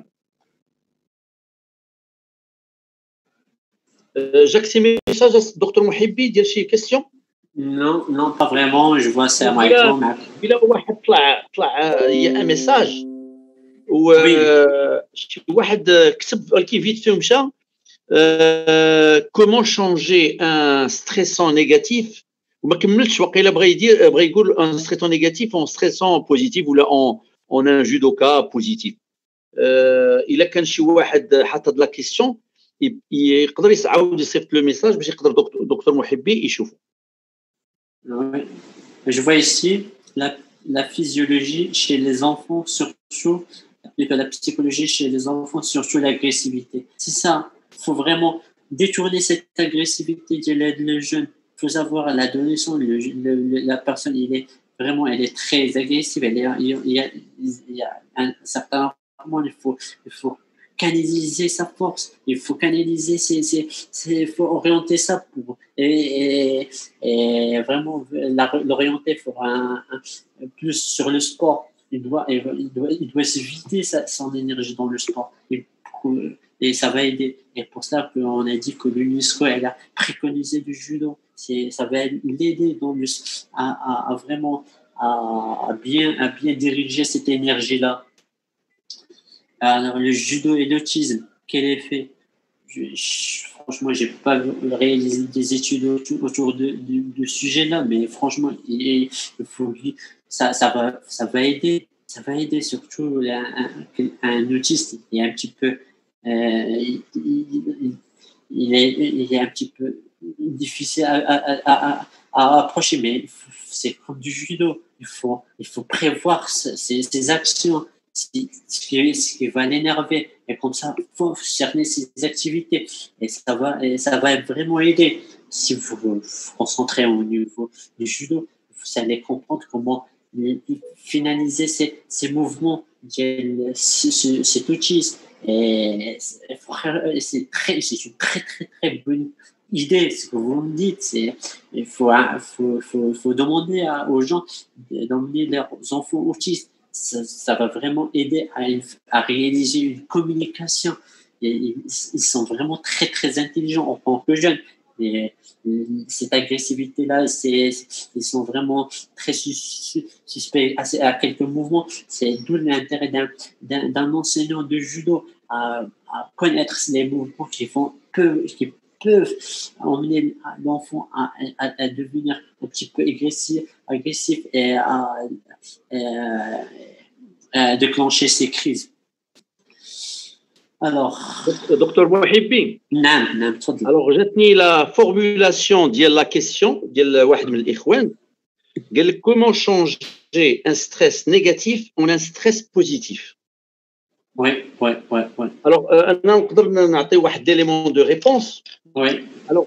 جاك سي ميساج دكتور محبي ديال شي كيسيون؟ Non, pas vraiment. Je vois ça معاك. بلا واحد طلع هي ميساج و شي واحد كتب ولكن فيت فيه مشى comment changer un stressant négatif وما كملتش واقيلا بغى يقول un stressant négatif en stressant positif ولا en un judoka positif. الا كان شي واحد حط هاد لا كيسيون يقدر يعاود يصيفط لو ميساج باش يقدر دكتور محبي يشوفه. Oui. Je vois ici la physiologie chez les enfants, surtout la psychologie chez les enfants, surtout l'agressivité. C'est ça, il faut vraiment détourner cette agressivité de les jeunes. Il faut savoir l'adolescent, la personne, elle est très agressive. Il y a un certain moment, il faut canaliser sa force, il faut canaliser il faut orienter ça pour et vraiment l'orienter pour plus sur le sport. Il doit se vider son énergie dans le sport et ça va aider. Et pour cela qu'on a dit que l'UNESCO elle a préconisé du judo. Ça va l'aider dans à vraiment à bien diriger cette énergie là. Alors, le judo et l'autisme, quel effet? Franchement, j'ai pas réalisé des études autour de ce sujet-là, mais franchement, il faut, ça va aider. Ça va aider surtout un autiste. Il est un petit peu, il est un petit peu difficile à approcher, mais c'est comme du judo. Il faut prévoir ses actions. Ce qui va l'énerver et comme ça il faut cerner ses activités et ça va vraiment aider si vous vous concentrez au niveau du judo. Vous allez comprendre comment finaliser ces mouvements cet autisme et c'est une très bonne idée ce que vous me dites. Il faut demander aux gens d'emmener leurs enfants autistes. Ça va vraiment aider à réaliser une communication. Et ils sont vraiment très intelligents en tant que jeunes. Et cette agressivité-là, ils sont vraiment très suspects à quelques mouvements. C'est d'où l'intérêt d'un enseignant de judo à connaître les mouvements qui peuvent emmener l'enfant à devenir un petit peu agressif et à déclencher ces crises. Alors, Docteur Mouhibi. نعم تفضل. Alors, جاتني la formulation ديال la question ديال واحد من الإخوان. قال لك comment changer un stress négatif en un stress positif. Oui. Alors, أنا نقدر نعطي واحد d'élément de réponse. Oui. Alors,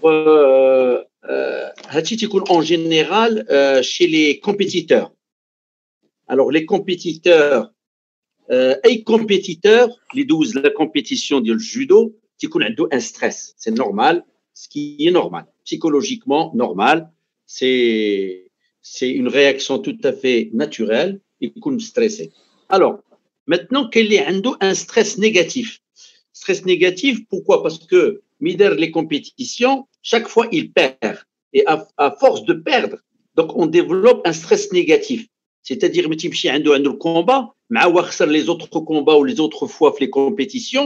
هادشي تيكون en général chez les compétiteurs. Alors, les compétiteurs, أي compétiteur اللي دوز la compétition ديال الجودو تيكون عنده un stress. C'est normal, ce qui est normal. Psychologiquement normal, c'est une réaction tout à fait naturelle. يكون stressé. Alors, maintenant, quel est un stress négatif? Stress négatif, pourquoi? Parce que Mider, les compétitions, chaque fois, il perd. Et à force de perdre, donc on développe un stress négatif. C'est-à-dire, le combat, les autres combats ou les autres fois les compétitions,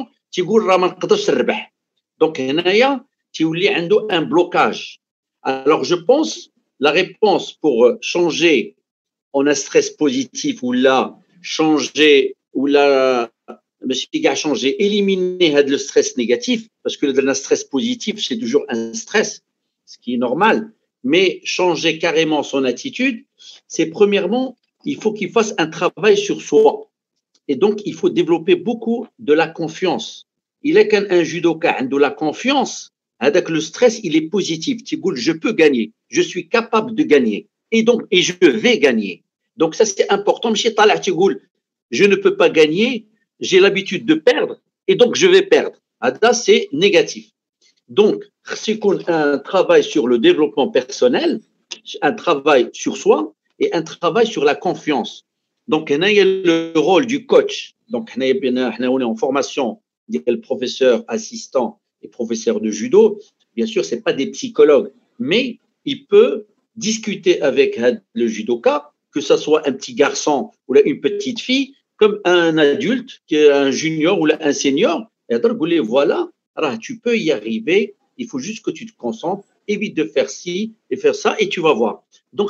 donc, il y a un blocage. Alors, je pense, la réponse pour changer en un stress positif ou là, changer ou là, changer, éliminer le stress négatif, parce que le stress positif, c'est toujours un stress, ce qui est normal, mais changer carrément son attitude, c'est premièrement, il faut qu'il fasse un travail sur soi. Et donc, il faut développer beaucoup de la confiance. Il est qu'un judoka de la confiance, avec le stress, il est positif. Je peux gagner, je suis capable de gagner. Et donc, je vais gagner. Donc, ça, c'est important. Je ne peux pas gagner, j'ai l'habitude de perdre, et donc je vais perdre. Ça, c'est négatif. Donc, c'est un travail sur le développement personnel, un travail sur soi et un travail sur la confiance. Donc, il y a le rôle du coach. Donc, on est en formation des professeurs, assistants et professeurs de judo. Bien sûr, ce n'est pas des psychologues, mais il peut discuter avec le judoka, que ce soit un petit garçon ou une petite fille, comme un adulte, un junior ou un senior. Et donc, voilà, tu peux y arriver, il faut juste que tu te concentres, évite de faire ci et faire ça, et tu vas voir. Donc,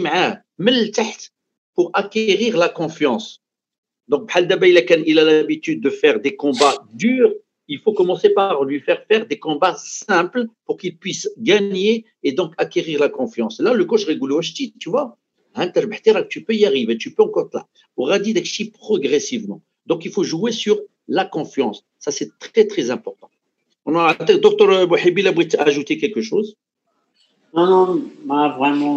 pour acquérir la confiance. Donc, il a l'habitude de faire des combats durs, il faut commencer par lui faire des combats simples pour qu'il puisse gagner et donc acquérir la confiance. Là, le coach rigole, tu vois, tu peux y arriver, tu peux encore là. On a dit progressivement. Donc, il faut jouer sur la confiance. Ça, c'est très, très important. Docteur Mouhibi, vous voulez ajouter quelque chose? Non, vraiment,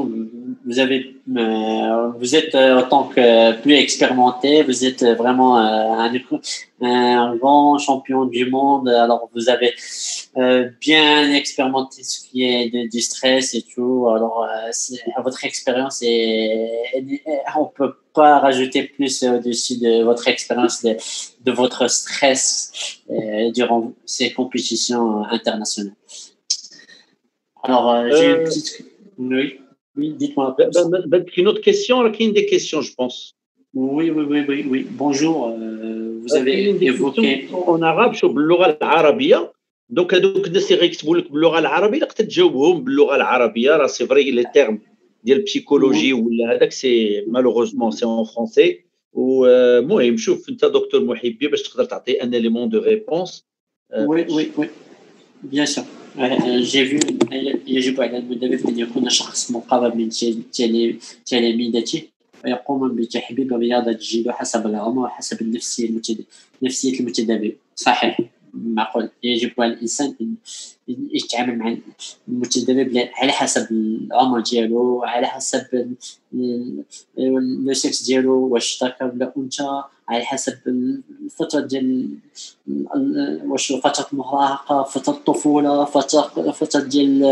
vous êtes en tant que plus expérimenté, vous êtes vraiment un grand champion du monde. Alors, vous avez bien expérimenté ce qui est du stress et tout. Alors, à votre expérience, on peut pas rajouter plus au-dessus de votre expérience de votre stress durant ces compétitions internationales. Alors, j'ai une petite... Oui, dites-moi. Une autre question, il y a des questions, je pense. Oui. Bonjour, vous avez évoqué... En arabe, je suis باللغة العربية. Donc, الناس اللي غيكتبوا لك باللغة العربية تقدر تجاوبهم باللغة العربية. راه سي فري لي تيرم ديال البسيكولوجي ولا هذاك سي مالوغوزمون سي اون فرونسي. ومهم شوف انت دكتور محبي باش تقدر تعطي ان élément de réponse. Oui, bien sûr. j'ai vu يجب على المدرب أن يكون شخص مقرب من تلاميذته ويقوم بتحبيب رياضة الجيدو حسب العمر وحسب نفسية المتدرب. صحيح، معقول. يجب على الإنسان أن يتعامل مع المتدرب على حسب العمر ديالو، على حسب السكس ديالو، واش ذكر ولا أنثى، على حسب الفترة ديال واش فترة المراهقة، فترة الطفولة، فترة ديال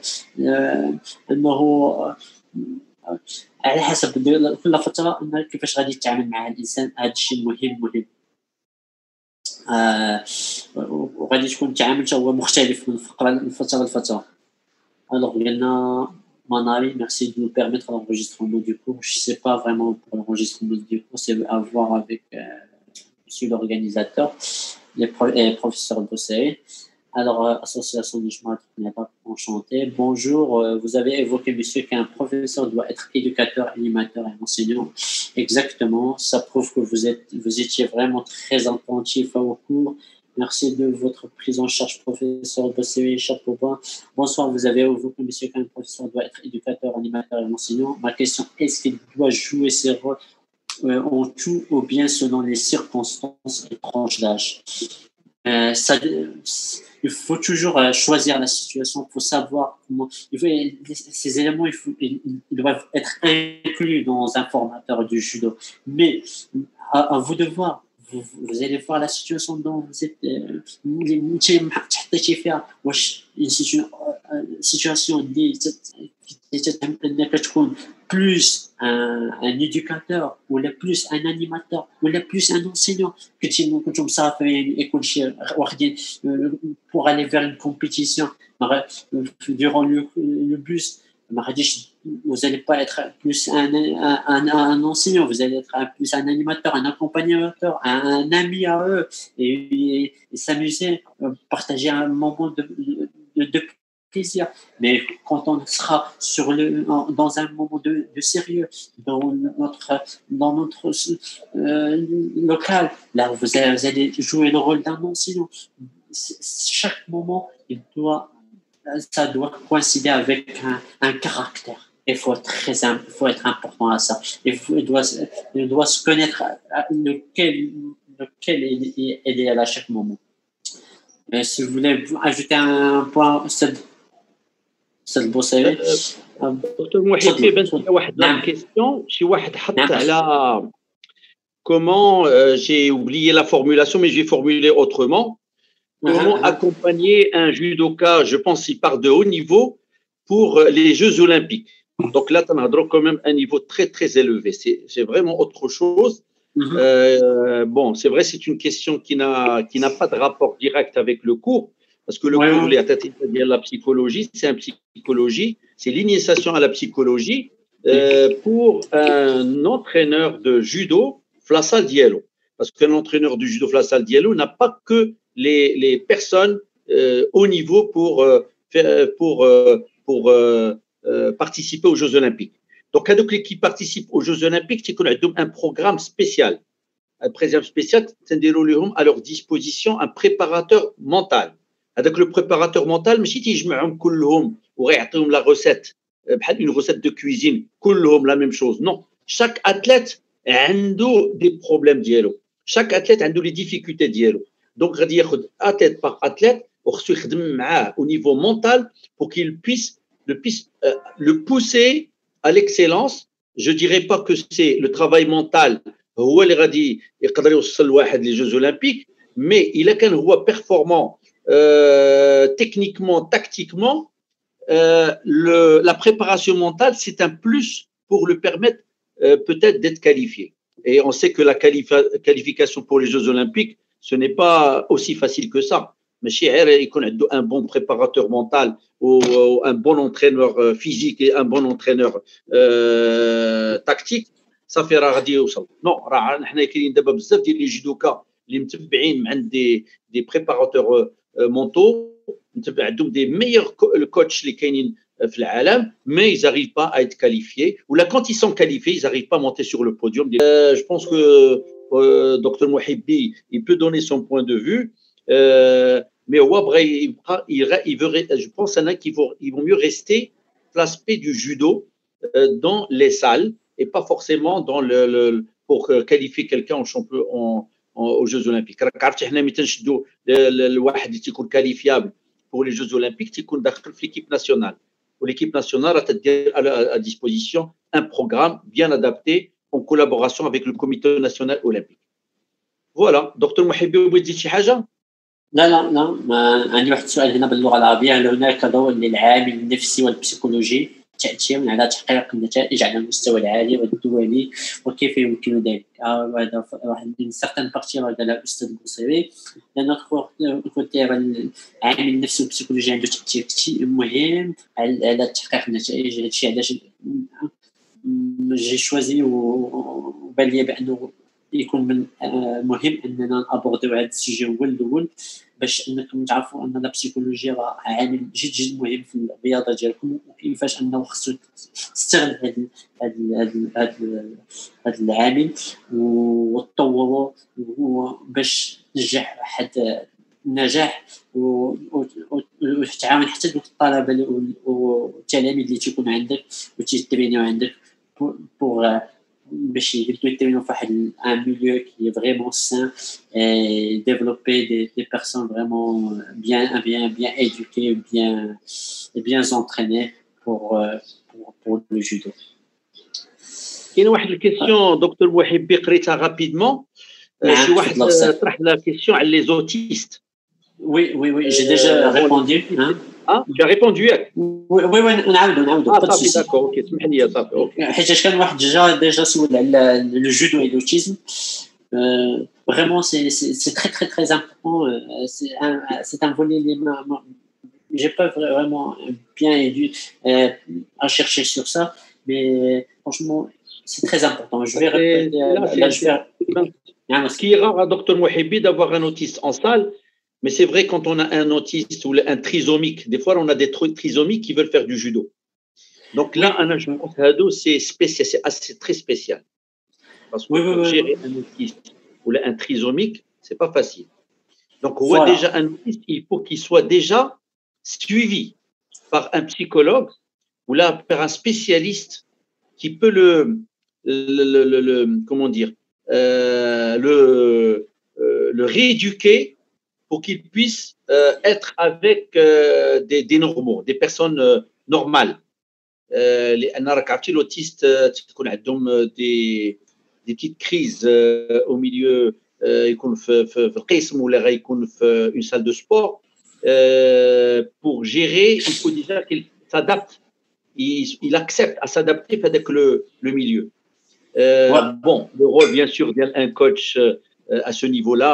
أنه على حسب كل فترة كيفاش غادي تتعامل مع الإنسان. هذا الشيء مهم. وغادي تكون التعامل هو مختلف من فترة لفترة. Alors Lena Manari, merci de nous permettre l'enregistrement du cours. Je ne sais pas vraiment pour l'enregistrement du cours, c'est à voir avec monsieur l'organisateur, les professeurs Bossé. Alors, association du chemin enchanté. Bonjour, vous avez évoqué, monsieur, qu'un professeur doit être éducateur, animateur et enseignant. Exactement, ça prouve que vous étiez vraiment très attentif au cours Merci de votre prise en charge, professeur Bossé. Chapeau bas. Bonsoir, vous avez évoqué, monsieur, qu'un professeur doit être éducateur, animateur et enseignant. Ma question, est-ce qu'il doit jouer ses rôles en tout ou bien selon les circonstances et tranches d'âge? Il faut toujours choisir la situation, il faut savoir comment. Ces éléments, ils doivent être inclus dans un formateur du judo. Mais à vous de voir. Vous allez voir la situation dont vous êtes. Une situation اللي كتكون plus un éducateur ولا plus un animateur ولا plus un enseignant كنتم مسافرين يكون شي واخدين pour aller vers une compétition durant le bus vous n'allez pas être plus un enseignant, vous allez être plus un animateur, un accompagnateur, un ami à eux et s'amuser, partager un moment de plaisir. Mais quand on sera dans un moment de sérieux, dans notre local, là vous allez jouer le rôle d'un enseignant. Chaque moment, ça doit coïncider avec un caractère. Il faut être important à ça. Il doit se connaître lequel il est à chaque moment. Mais si vous voulez ajouter un point, c'est le beau CV. دكتور محبي بان واحد لا كيسيون شي واحد حط على comment j'ai oublié la formulation mais je vais formuler autrement. Comment accompagner un judoka, je pense qu'il part de haut niveau, pour les Jeux Olympiques. Donc là, tu as quand même un niveau très, très élevé. C'est vraiment autre chose. Bon, c'est vrai, c'est une question qui n'a pas de rapport direct avec le cours, parce que le cours, la psychologie, c'est une psychologie, c'est l'initiation à la psychologie pour un entraîneur de judo, Flassal Diallo. Parce qu'un entraîneur de judo, Flassal Diallo, n'a pas que les personnes au niveau pour participer aux Jeux Olympiques. Donc, qui participe aux Jeux Olympiques, c'est qu'on a un programme spécial. Un programme spécial, c'est à leur disposition un préparateur mental. Avec le préparateur mental, mais si tu as la recette, une recette de cuisine, la même chose. Non, chaque athlète a des problèmes d'yellow. Chaque athlète a des difficultés d'yellow. Donc, athlète par athlète, au niveau mental pour qu'il puisse le pousser à l'excellence. Je ne dirais pas que c'est le travail mental هو اللي غادي يقدر يوصل واحد les Jeux Olympiques, mais il a كان هو performant techniquement, tactiquement, la préparation mentale, c'est un plus pour le permettre peut-être d'être qualifié. Et on sait que la qualification pour les Jeux Olympiques, ce n'est pas aussi facile que ça. Mais il connaît un bon préparateur mental ou un bon entraîneur physique et un bon entraîneur tactique, ça fait غادي يوصل. Non, حنا كاينين دابا بزاف ديال لي جودوكا اللي متبعين مع des préparateurs mentaux, عندهم des meilleurs coachs اللي كاينين في العالم, mais ils n'arrivent pas à être qualifiés. Ou là, quand ils sont qualifiés, ils n'arrivent pas à monter sur le podium. Je pense que Dr Mouhibi, il peut donner son point de vue, mais je pense qu'il vont mieux rester l'aspect du judo dans les salles et pas forcément pour qualifier quelqu'un aux Jeux Olympiques. الواحد يكون qualifiable pour les Jeux Olympiques, يكون داخل في l'équipe nationale. L'équipe nationale a à disposition un programme bien adapté en collaboration avec le Comité national olympique. Voilà. Dr Mouhibi, vous voulez dire شي حاجة؟ لا عندي واحد السؤال هنا باللغة العربية. هل هناك دور للعامل النفسي والبسيكولوجي تأثير على تحقيق النتائج على المستوى العالي والدولي وكيف يمكن ذلك؟ هذا واحد من certaine partie قال الأستاذ البوصيري. لأن العامل النفسي والبسيكولوجي عنده تأثير كثير مهم على تحقيق النتائج. هذا الشيء علاش جي شوازي وبان لي بأنه يكون من مهم أننا نابورديو هذا السوجي هو الأول باش انكم تعرفوا ان البسيكولوجيا راه عامل جد مهم في الرياضه ديالكم وكيفاش انه خصو تستغل هذا العامل وتطوروا باش تنجح واحد النجاح وتعاون حتى دوك الطلبه والتلاميذ اللي تيكونوا عندك وتيترينيو عندك بوغ باش يقدروا يترينيو في واحد ان ميليو كي فريمون سان ديفلوبي دي بيرسون فريمون bien éduquées bien entraînées pour le judo. كاين واحد الكيسيون دكتور محبي قريتها رابيدمون شي واحد طرح la question على les autistes. Oui, j'ai déjà répondu. Tu as répondu. Oui, نعاودو. صافي داكور اوكي سمح لي صافي اوكي. حيت كان واحد ديجا سول على le judo et l'autisme. Vraiment c'est très important, c'est un volet j'ai pas vraiment bien à chercher sur ça, mais franchement c'est très important. Je vais répéter ce qui est rare à docteur Mouhibi d'avoir un autiste en salle. Mais c'est vrai, quand on a un autiste ou un trisomique, des fois on a des trisomiques qui veulent faire du judo. Donc là, je pense que c'est spécial, c'est très spécial. Parce que pour gérer un autiste ou un trisomique, c'est pas facile. Donc déjà un autiste, il faut qu'il soit déjà suivi par un psychologue ou là par un spécialiste qui peut comment dire, le rééduquer pour qu'ils puissent être avec des normaux, des personnes normales. لأن راك عرفتي l'autiste تكون عندهم des petites crises au milieu يكون في القسم ولا غيكون في une salle de sport. Pour gérer, il faut déjà qu'il s'adapte, il accepte à s'adapter avec le milieu. Bon, le rôle bien sûr d'un coach à ce niveau-là,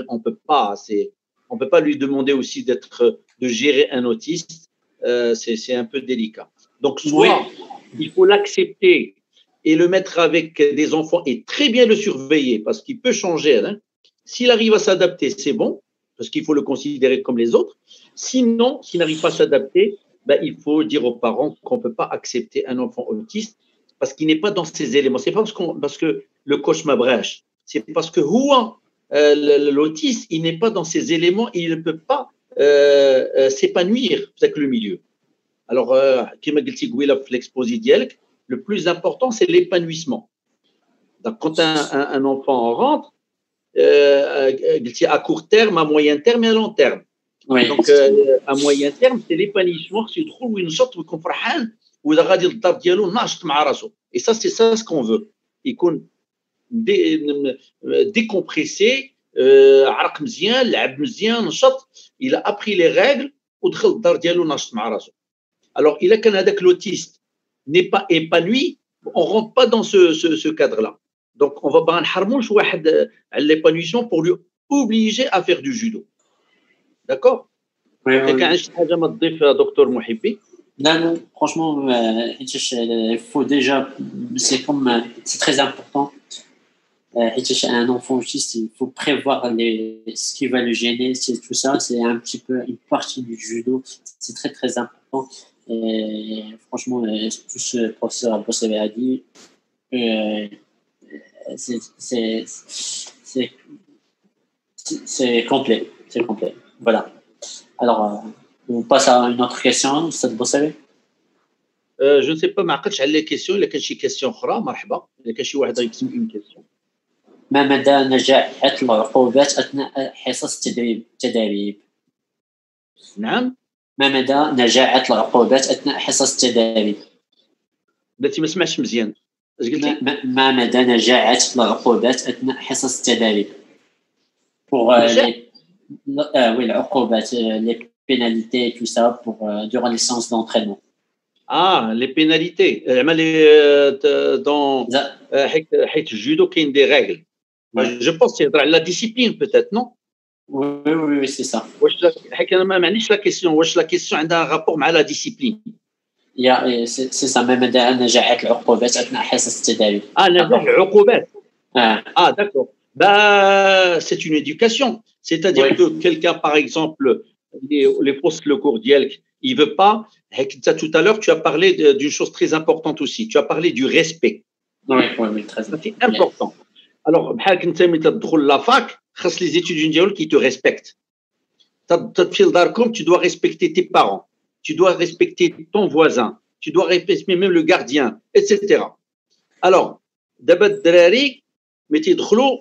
on peut pas lui demander aussi de gérer un autiste, c'est un peu délicat. Donc soit il faut l'accepter et le mettre avec des enfants et très bien le surveiller parce qu'il peut changer. Hein. S'il arrive à s'adapter, c'est bon parce qu'il faut le considérer comme les autres. Sinon, s'il n'arrive pas à s'adapter, il faut dire aux parents qu'on ne peut pas accepter un enfant autiste parce qu'il n'est pas dans ses éléments. C'est pas parce que le coach m'abrèche, c'est parce que l'autiste, il n'est pas dans ses éléments et il ne peut pas s'épanouir avec le milieu. Alors, comme tu as dit, l'exposé dialogue, le plus important, c'est l'épanouissement. Donc, quand un enfant rentre, à court terme, à moyen terme et à long terme. Oui. Donc, à moyen terme, c'est l'épanouissement. C'est trop où une sorte de confrahane où il a dit le tab dialogue nage مع راسه. Et ça, c'est ça ce qu'on veut. Il décompressé, عرق مزيان, لعب مزيان, نشط. Il a appris les règles ودخل الدار ديالو ناشط مع راسه. Alors, il a qu'un avec l'autiste n'est pas épanoui, on rentre pas dans ce cadre-là. Donc, on va pas un harmouche à l'épanouissement pour lui obliger à faire du judo. D'accord? Oui. حاجة ما تضيف دكتور محبي؟ Non, franchement, il faut déjà, c'est très important. Un enfant autiste, il faut prévoir ce qui va le gêner, c'est tout ça, c'est un petit peu une partie du judo, c'est très très important. Et franchement, tout ce professeur Aboussabé a dit, c'est complet, voilà. Alors, on passe à une autre question, Stade Aboussabé. Je ne sais pas, ما عقلتش على les questions, إلا كان شي question أخرى مرحبا، إلا كان شي واحد يكتب une question. ما مدى نجاح العقوبات أثناء حصص التدريب؟ نعم. ما مدى نجاح العقوبات أثناء حصص التدريب؟ بلاتي ما سمعتش مزيان. اش قلتي؟ ما مدى نجاح العقوبات أثناء حصص التدريب؟ Oui, العقوبات, les pénalités, tout ça, durant les séances d'entraînement. Ah, les pénalités. Dans le judo, il y a des règles. Je pense que c'est la discipline, peut-être, non? Oui, c'est ça. La question a un rapport avec la discipline. C'est ça, même نجاح العقوبات أثناء حصص التدريب. نجاح العقوبات. D'accord. C'est une éducation. C'est-à-dire que quelqu'un, par exemple, les postes le cours d'IELC, il ne veut pas. Tout à l'heure, tu as parlé d'une chose très importante aussi. Tu as parlé du respect. Oui, très important. C'est important. Alors, quand tu as la fac, les étudiants qui te respectent. Tu dois respecter tes parents, tu dois respecter ton voisin, tu dois respecter même le gardien, etc. Alors, d'abord, الدراري ملي تيدخلوا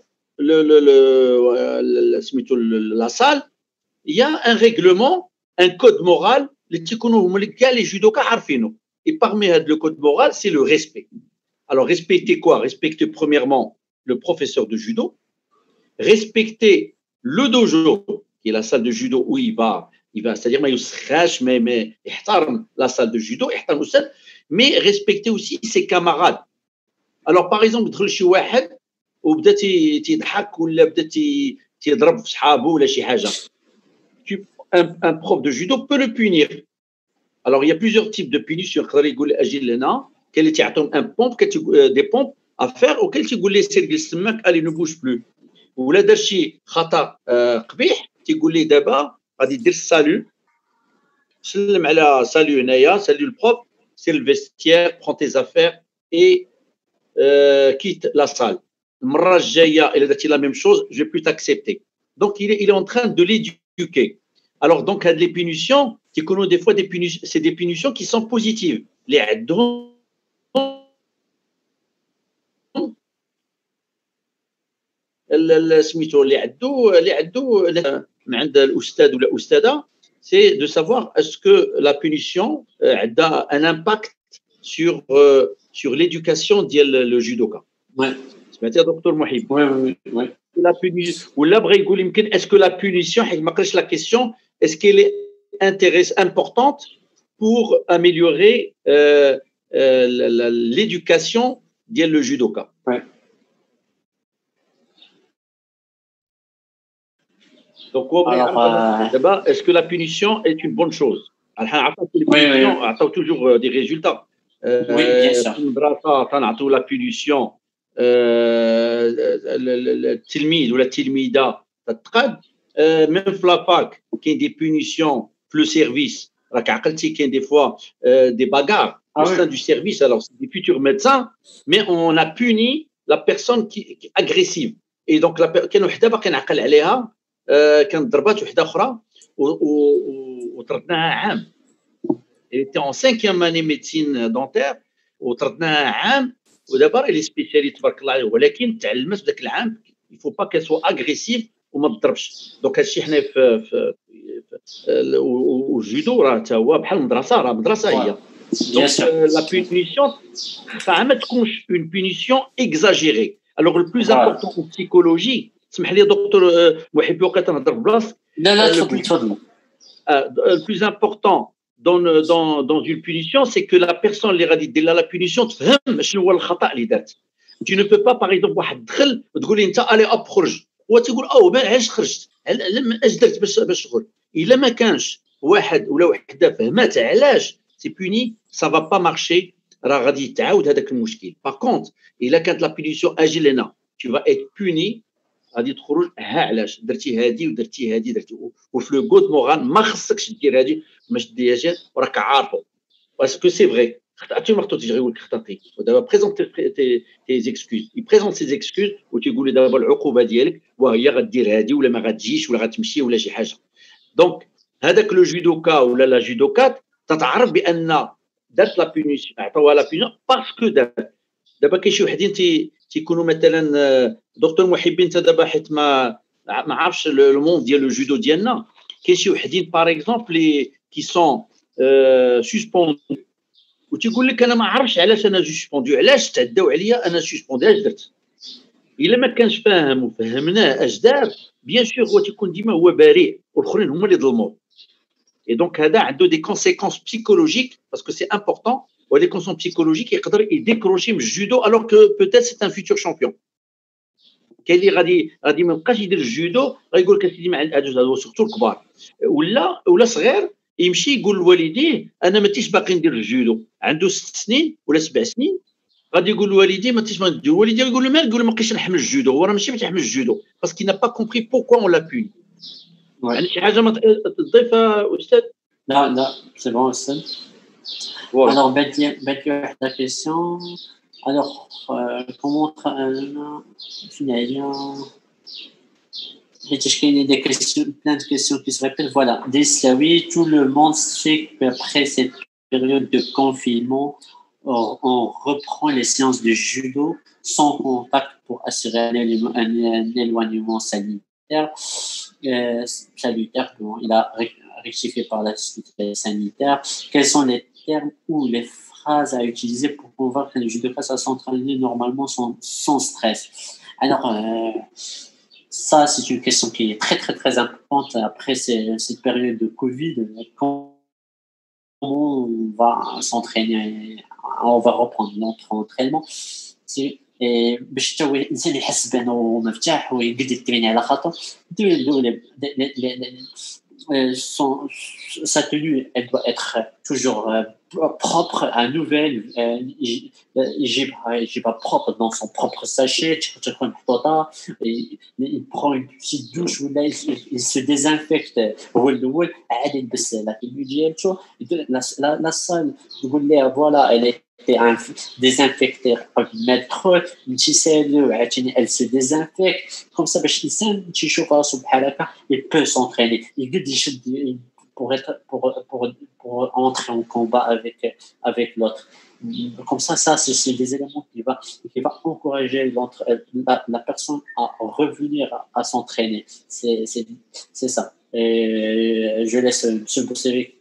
la salle, il y a un règlement, un code moral اللي تيكونوا هما كاع لي جودوكا عارفينه. Et parmi le code moral, c'est le respect. Alors, respecter quoi? Respecter premièrement le professeur de judo, respecter le dojo, qui est la salle de judo où il va c'est-à-dire ما يوسخاش mais يحترم la salle de judo, يحترم الأستاذ, mais respecter aussi ses camarades. Alors par exemple دخل شي واحد وبدا تيضحك ولا بدا تيضرب في صحابه ولا شي حاجه. Un prof de judo peut le punir. Alors il y a plusieurs types de punitions. يقدر يقول اجي لهنا كاين اللي تعطيهم un pompe, des pompes à faire وكاين اللي تيقول ليه سير جلس تماك allez ne bouge plus. ولا دار شي خطا قبيح تيقول ليه دابا غادي دير السالو سلم على سالو هنايا سالو البروف سير الفيستيير prends tes affaires et quitte la salle. المره الجايه الا درتي la même chose je vais plus t'accepter. Donc il est en train de l'éduquer. Alors donc هاد les punitions تيكونوا des fois c'est des punitions qui sont positives. اللي عندهم سميتو اللي عندو عند الاستاذ ولا الاستاذه, c'est de savoir est-ce que la punition a un impact sur l'éducation ديال le judoka. Ouais. سمعتي يا دكتور محب؟ Oui. La punition ولا بغى يقول يمكن est-ce que la punition حيت ما قراش la question est-ce qu'elle est importante pour améliorer l'éducation ديال le judoka. Ouais. Donc, d'abord, est-ce que la punition est une bonne chose? Les punitions ont toujours des résultats. Oui, bien sûr. La punition, le tilmid ou la tilmida, même la fac, qui a des punitions, le service, il y a des fois des bagarres au sein du service. Alors, c'est des futurs médecins, mais on a puni la personne qui est agressive. Et donc, كانت ضربات وحده اخرى وطردناها عام. Elle était en 5e année médecine dentaire وطردناها عام ودابا اللي سبيسيالي تبارك الله عليه, ولكن تعلمت في ذاك العام il faut pas qu'elle soit agressive وما تضربش. دونك هادشي حنا في الجودو راه حتى هو بحال المدرسه, راه مدرسه هي. Donc la punition ça ما تكونش une punition exagérée. Alors le plus important en psychologie, اسمح لي دكتور محبي وقت نهضر ببلاصتك. لا تفضل. Le plus important dans une punition, c'est que la personne اللي غادي دير لها la punition تفهم شنو هو الخطا اللي دارت. Tu ne peux pas par exemple واحد دخل وتقول لي انت الي اب خرج, هو تيقول علاش خرجت, اش درت باش تخرج. الا ما كانش واحد ولا وحده فهمات علاش سي بوني ça va pas marcher, راه غادي تعاود هذاك المشكل. Par contre الا كانت la punition اجي لهنا tu vas être puni غادي تخرج ها علاش درتي هادي ودرتي هادي درتي وفي لو كود مورال ما خصكش دير هادي ما ديرهاش وراك عارفه باسكو سي فري خطاتي ما خطاتيش غير يقول لك خطاتي ودابا بريزونتي تي اكسكوز يبريزونت سي اكسكوز وتيقول لي دابا العقوبه ديالك وهي غدير هادي ولا ما غتجيش ولا غتمشي ولا شي حاجه. دونك هذاك لو جودوكا ولا لا جودوكات تتعرف بان دارت لا بونيسيون عطاوها لا بونيسيون باسكو دابا كاين شي وحدين تيكونوا مثلا دكتور محبين انت دابا حيت ما عرفش لو موند ديال الجودو ديالنا, كاين شي وحدين باغ اكزومبل كي سون سسبوند وتيقول لك انا ما عرفش علاش انا سسبوندو, علاش تعداو عليا انا سسبوندو, اش درت. الا ما كانش فاهم وفهمناه اش دار بيان سور هو تيكون ديما هو بريء والاخرين هما اللي ظلموه. Et donc هذا عنده des conséquences psychologiques parce que c'est important. Les conséquences psychologiques يقدر يديكروشي من الجودو alors que peut-être c'est un futur champion. كاين اللي غادي ما يبقاش يدير الجودو غايقول لك اسيدي مع هادو سورتو الكبار ولا صغير يمشي يقول لوالديه انا ما تيش باقي ندير الجودو, عنده 6 سنين ولا 7 سنين غادي يقول لوالديه ما تيش ما ندير, والديه يقول له مال, يقول له ما بقيتش نحمل الجودو, هو راه ماشي ما تيحمل الجودو باسكو n'a pas compris pourquoi on l'a puni. يعني شي حاجه ما تضيفها استاذ؟ لا سي بون استاذ. Alors, la question. Alors, comment finalement des questions, plein de questions qui se répètent. Voilà, oui, tout le monde sait qu'après cette période de confinement, on reprend les séances de judo sans contact pour assurer un éloignement sanitaire. Bon, il a rectifié par la suite sanitaire. Quels sont les termes ou les phrases à utiliser pour convaincre les judokas à s'entraîner normalement sans stress? Alors, ça, c'est une question qui est très, très, très importante après cette période de Covid. Comment on va s'entraîner, on va reprendre notre entraînement. باش تو الانسان يحس بانه مرتاح ويقدر يتريني على خاطر sa tenue, elle doit être toujours propre, à nouvelle. J'ai pas propre dans son propre sachet. Il prend une petite douche, il se désinfecte. La salle, voilà, elle est désinfectée par le maître. Elle se désinfecte. Comme ça, il peut s'entraîner. Pour entrer en combat avec l'autre. Comme ça, c'est des éléments qui va encourager la personne à revenir à s'entraîner. C'est ça. Et je laisse M. Boussevic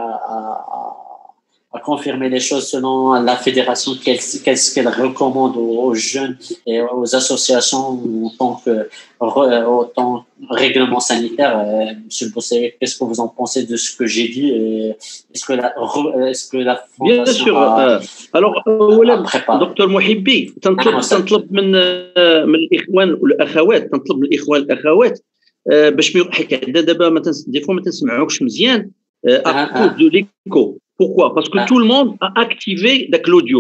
à confirmer les choses selon la fédération, qu'est-ce qu'elle recommande aux jeunes et aux associations en tant que règlement sanitaire. Monsieur Boussevic, qu'est-ce que vous en pensez de ce que j'ai dit? Est-ce que la fondation alors دكتور محبي تنطلب من الاخوان والاخوات باش حيت دابا دي فوا ما تنسمعوكش مزيان à cause de l'écho. Pourquoi? Parce que tout le monde a activé l'audio.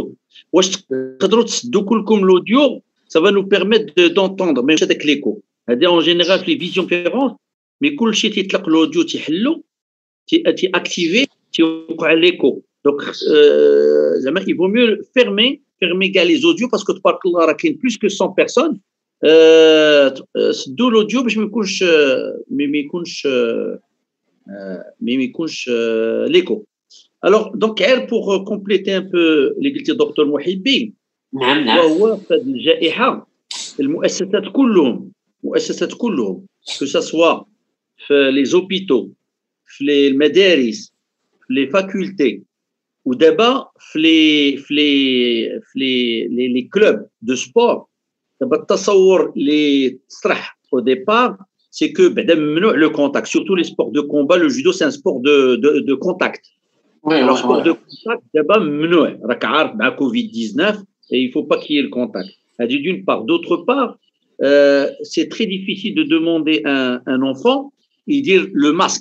L'audio, ça va nous permettre d'entendre, mais c'est avec l'écho. En général, les visioconférences, mais tout le monde qui l'audio, qui activé, qui a l'écho. Donc, il vaut mieux fermer les audios parce que tu parles qu'il y a plus que 100 personnes. D'où l'audio, je me couche, l'écho. Alors, donc, pour compléter un peu les قلتي دكتور محبي وهو في الجائحة المؤسسات كلهم que ça soit في les hôpitaux في les المدارس في les facultés ودابا في les clubs de sport دابا التصور اللي طرح au départ c'est que le contact, surtout les sports de combat, le judo c'est un sport de contact. Alors, sport de contact, d'abord, Covid-19, et il ne faut pas qu'il y ait le contact. D'une part. D'autre part, c'est très difficile de demander à un enfant et dire le masque.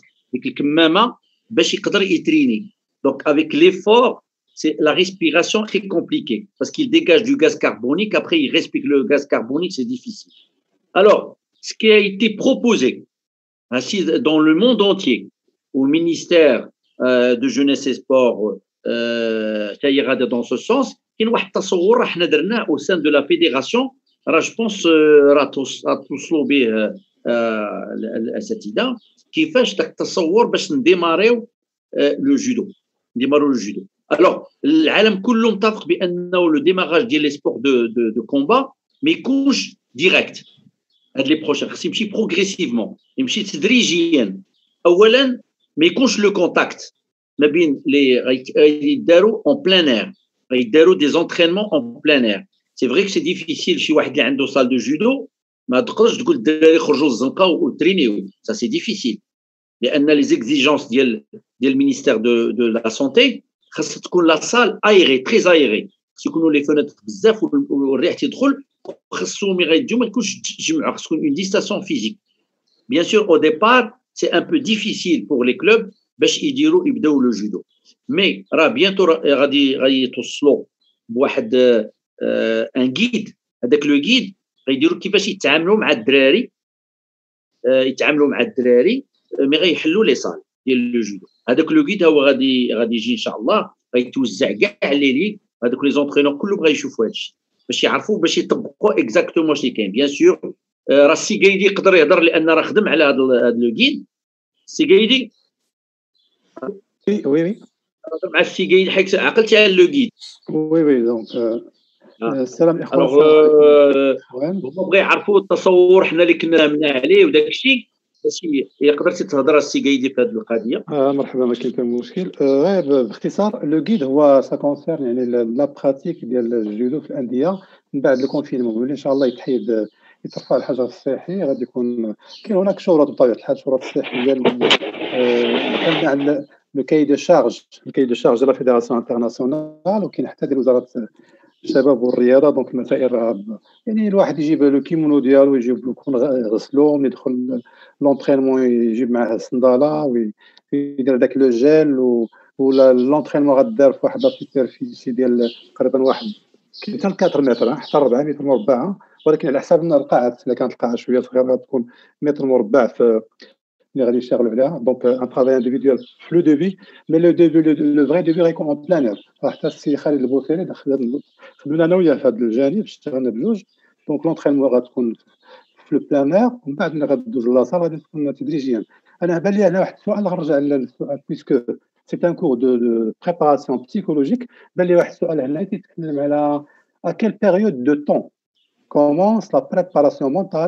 Donc, avec l'effort, la respiration est très compliquée parce qu'il dégage du gaz carbonique. Après, il respire le gaz carbonique, c'est difficile. Alors, ce qui a été proposé ainsi dans le monde entier, au ministère de jeunesse et sport, ça ira dans ce sens. كاين واحد التصور احنا درناه au sein de la fédération. Je pense توصلوا به الاساتذه كيفاش داك التصور باش نديماريو لو جودو. Alors, العالم كله متفق بانه le démarrage ديال les sports de combat mais يكونش direct. هاد لي بروشين خص يمشي بروغريسيفمون، يمشي تدريجيا. اولا ما يكونش لو كونتاكت ما بين لي غيداروا اون بلان اير، غيداروا دي زونترينمون اون بلان اير. سي فري كو سي ديفيسيل شي واحد اللي عنده صال دو جودو ما تقدرش تقول الدراري خرجوا الزنقه وترينيو، سا سي ديفيسيل لان لي زيكزيجونس ديال المينيستير دو لا سونتي خاص تكون لا صال ايري تري ايري، خاص يكونوا لي فونتر بزاف والريح تدخل، خاصهم يغيدوا ما يكونش تجمع، خاص تكون اون ديستاسيون فيزيك. بيان سور او ديبار سي ان بو ديفيسيل بور لي كلوب باش يبداو لو جودو، مي راه بيانتو غادي يتوصلوا بواحد ان غيد. هذاك لو غيد غيديروا كيفاش يتعاملوا مع الدراري، مي غيحلوا لي صال ديال لو جودو. هذاك لو غيد هو غادي يجي ان شاء الله، غيتوزع كاع لي ليغ، هذوك لي زونترينور كلهم غيشوفوا هذا الشيء باش يعرفوا باش يطبقوا اكزاكتومون واش اللي كاين. بيان سور راه السي قايدي يقدر يهضر لان راه خدم على هذا لو غيد. السي قايدي وي وي هضر مع السي قايدي حيت عقلتي على لو غيد. وي وي دونك السلام الاخوان. هما بغا يعرفوا التصور حنا اللي كنا منا عليه وداك الشيء باش يقدر تهضر السي قايدي في هذه القضيه. مرحبا، ما كاين حتى مشكل. غير باختصار لو غيد هو سا كونسيرن يعني لا براتيك ديال الجودو في الانديه من بعد الكونفينمون، واللي ان شاء الله يتحيد يترفع الحجر الصحي. غادي يكون كاين هناك شروط بطبيعه الحال، شروط صحيه دخلنا على لو كاي دو شارج ديال لا فيدراسيون انترناسيونال، وكاين حتى ديال وزاره الشباب والرياضه. دونك المسائل يعني الواحد يجيب لو كيمونو ديالو، يجيب يكون غسلو من يدخل لونطرينمون، يجيب معاه الصنداله ويدير داك لو جيل، ولا لونطرينمون غدار في واحد لابيتيرفيسي ديال تقريبا واحد كاين حتى 4 متر حتى 4 متر مربع، ولكن على حساب القاعات. الا كانت القاعه شويه صغيره غتكون متر مربع في اللي غادي يشتغلوا عليها. دونك ان طرافاي انديفيدوال في لو دوبي، مي لو دوبي لو فري دوبي غيكون اون بلانير. حتى السي خالد البوصيري خدمنا انا وياه في هذا الجانب، اشتغلنا بجوج. دونك لونطرينمون غتكون في لو بلانير، ومن بعد ملي غدوز لاصال غادي تكون تدريجيا. انا بان لي هنا واحد السؤال، غنرجع للسؤال بيسكو سي ان كور دو بريباراسيون بسيكولوجيك. بان لي واحد السؤال هنا تيتكلم على à quelle période de temps commence la préparation mentale.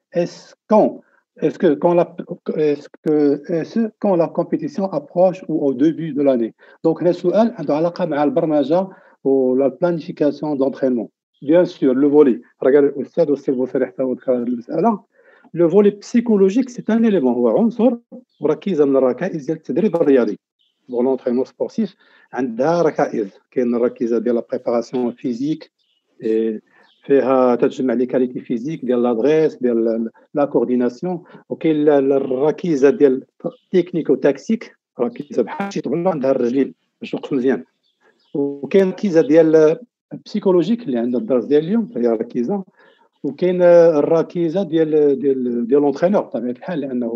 Est-ce quand la compétition approche ou au début de l'année. Donc هذا السؤال عنده علاقه مع البرمجه ولا planification d'entraînement. Bien sûr le volet راه قال الاستاذ والسيبو صريح حتى هو ذكر هذه المساله. لو فولي بسيكولوجيك سي ان اليمون، هو عنصر وركيزه من الركائز ديال التدريب الرياضي. بون لونطرينمون سبورتيف عندها ركائز، كاين الركيزه ديال لا بريباراسيون فيزيك فيها تتجمع لي كاليتي فيزيك ديال لادريس ديال لا كورديناسيون، وكاين الركيزه ديال تكنيكو تاكتيك، ركيزه بحال شي طبله عندها الرجلين باش توقف مزيان. وكاين الركيزه ديال بسيكولوجيك اللي عندنا الدرس ديال اليوم هي ركيزه. وكاين الركيزه ديال لونترينور بطبيعه الحال، لانه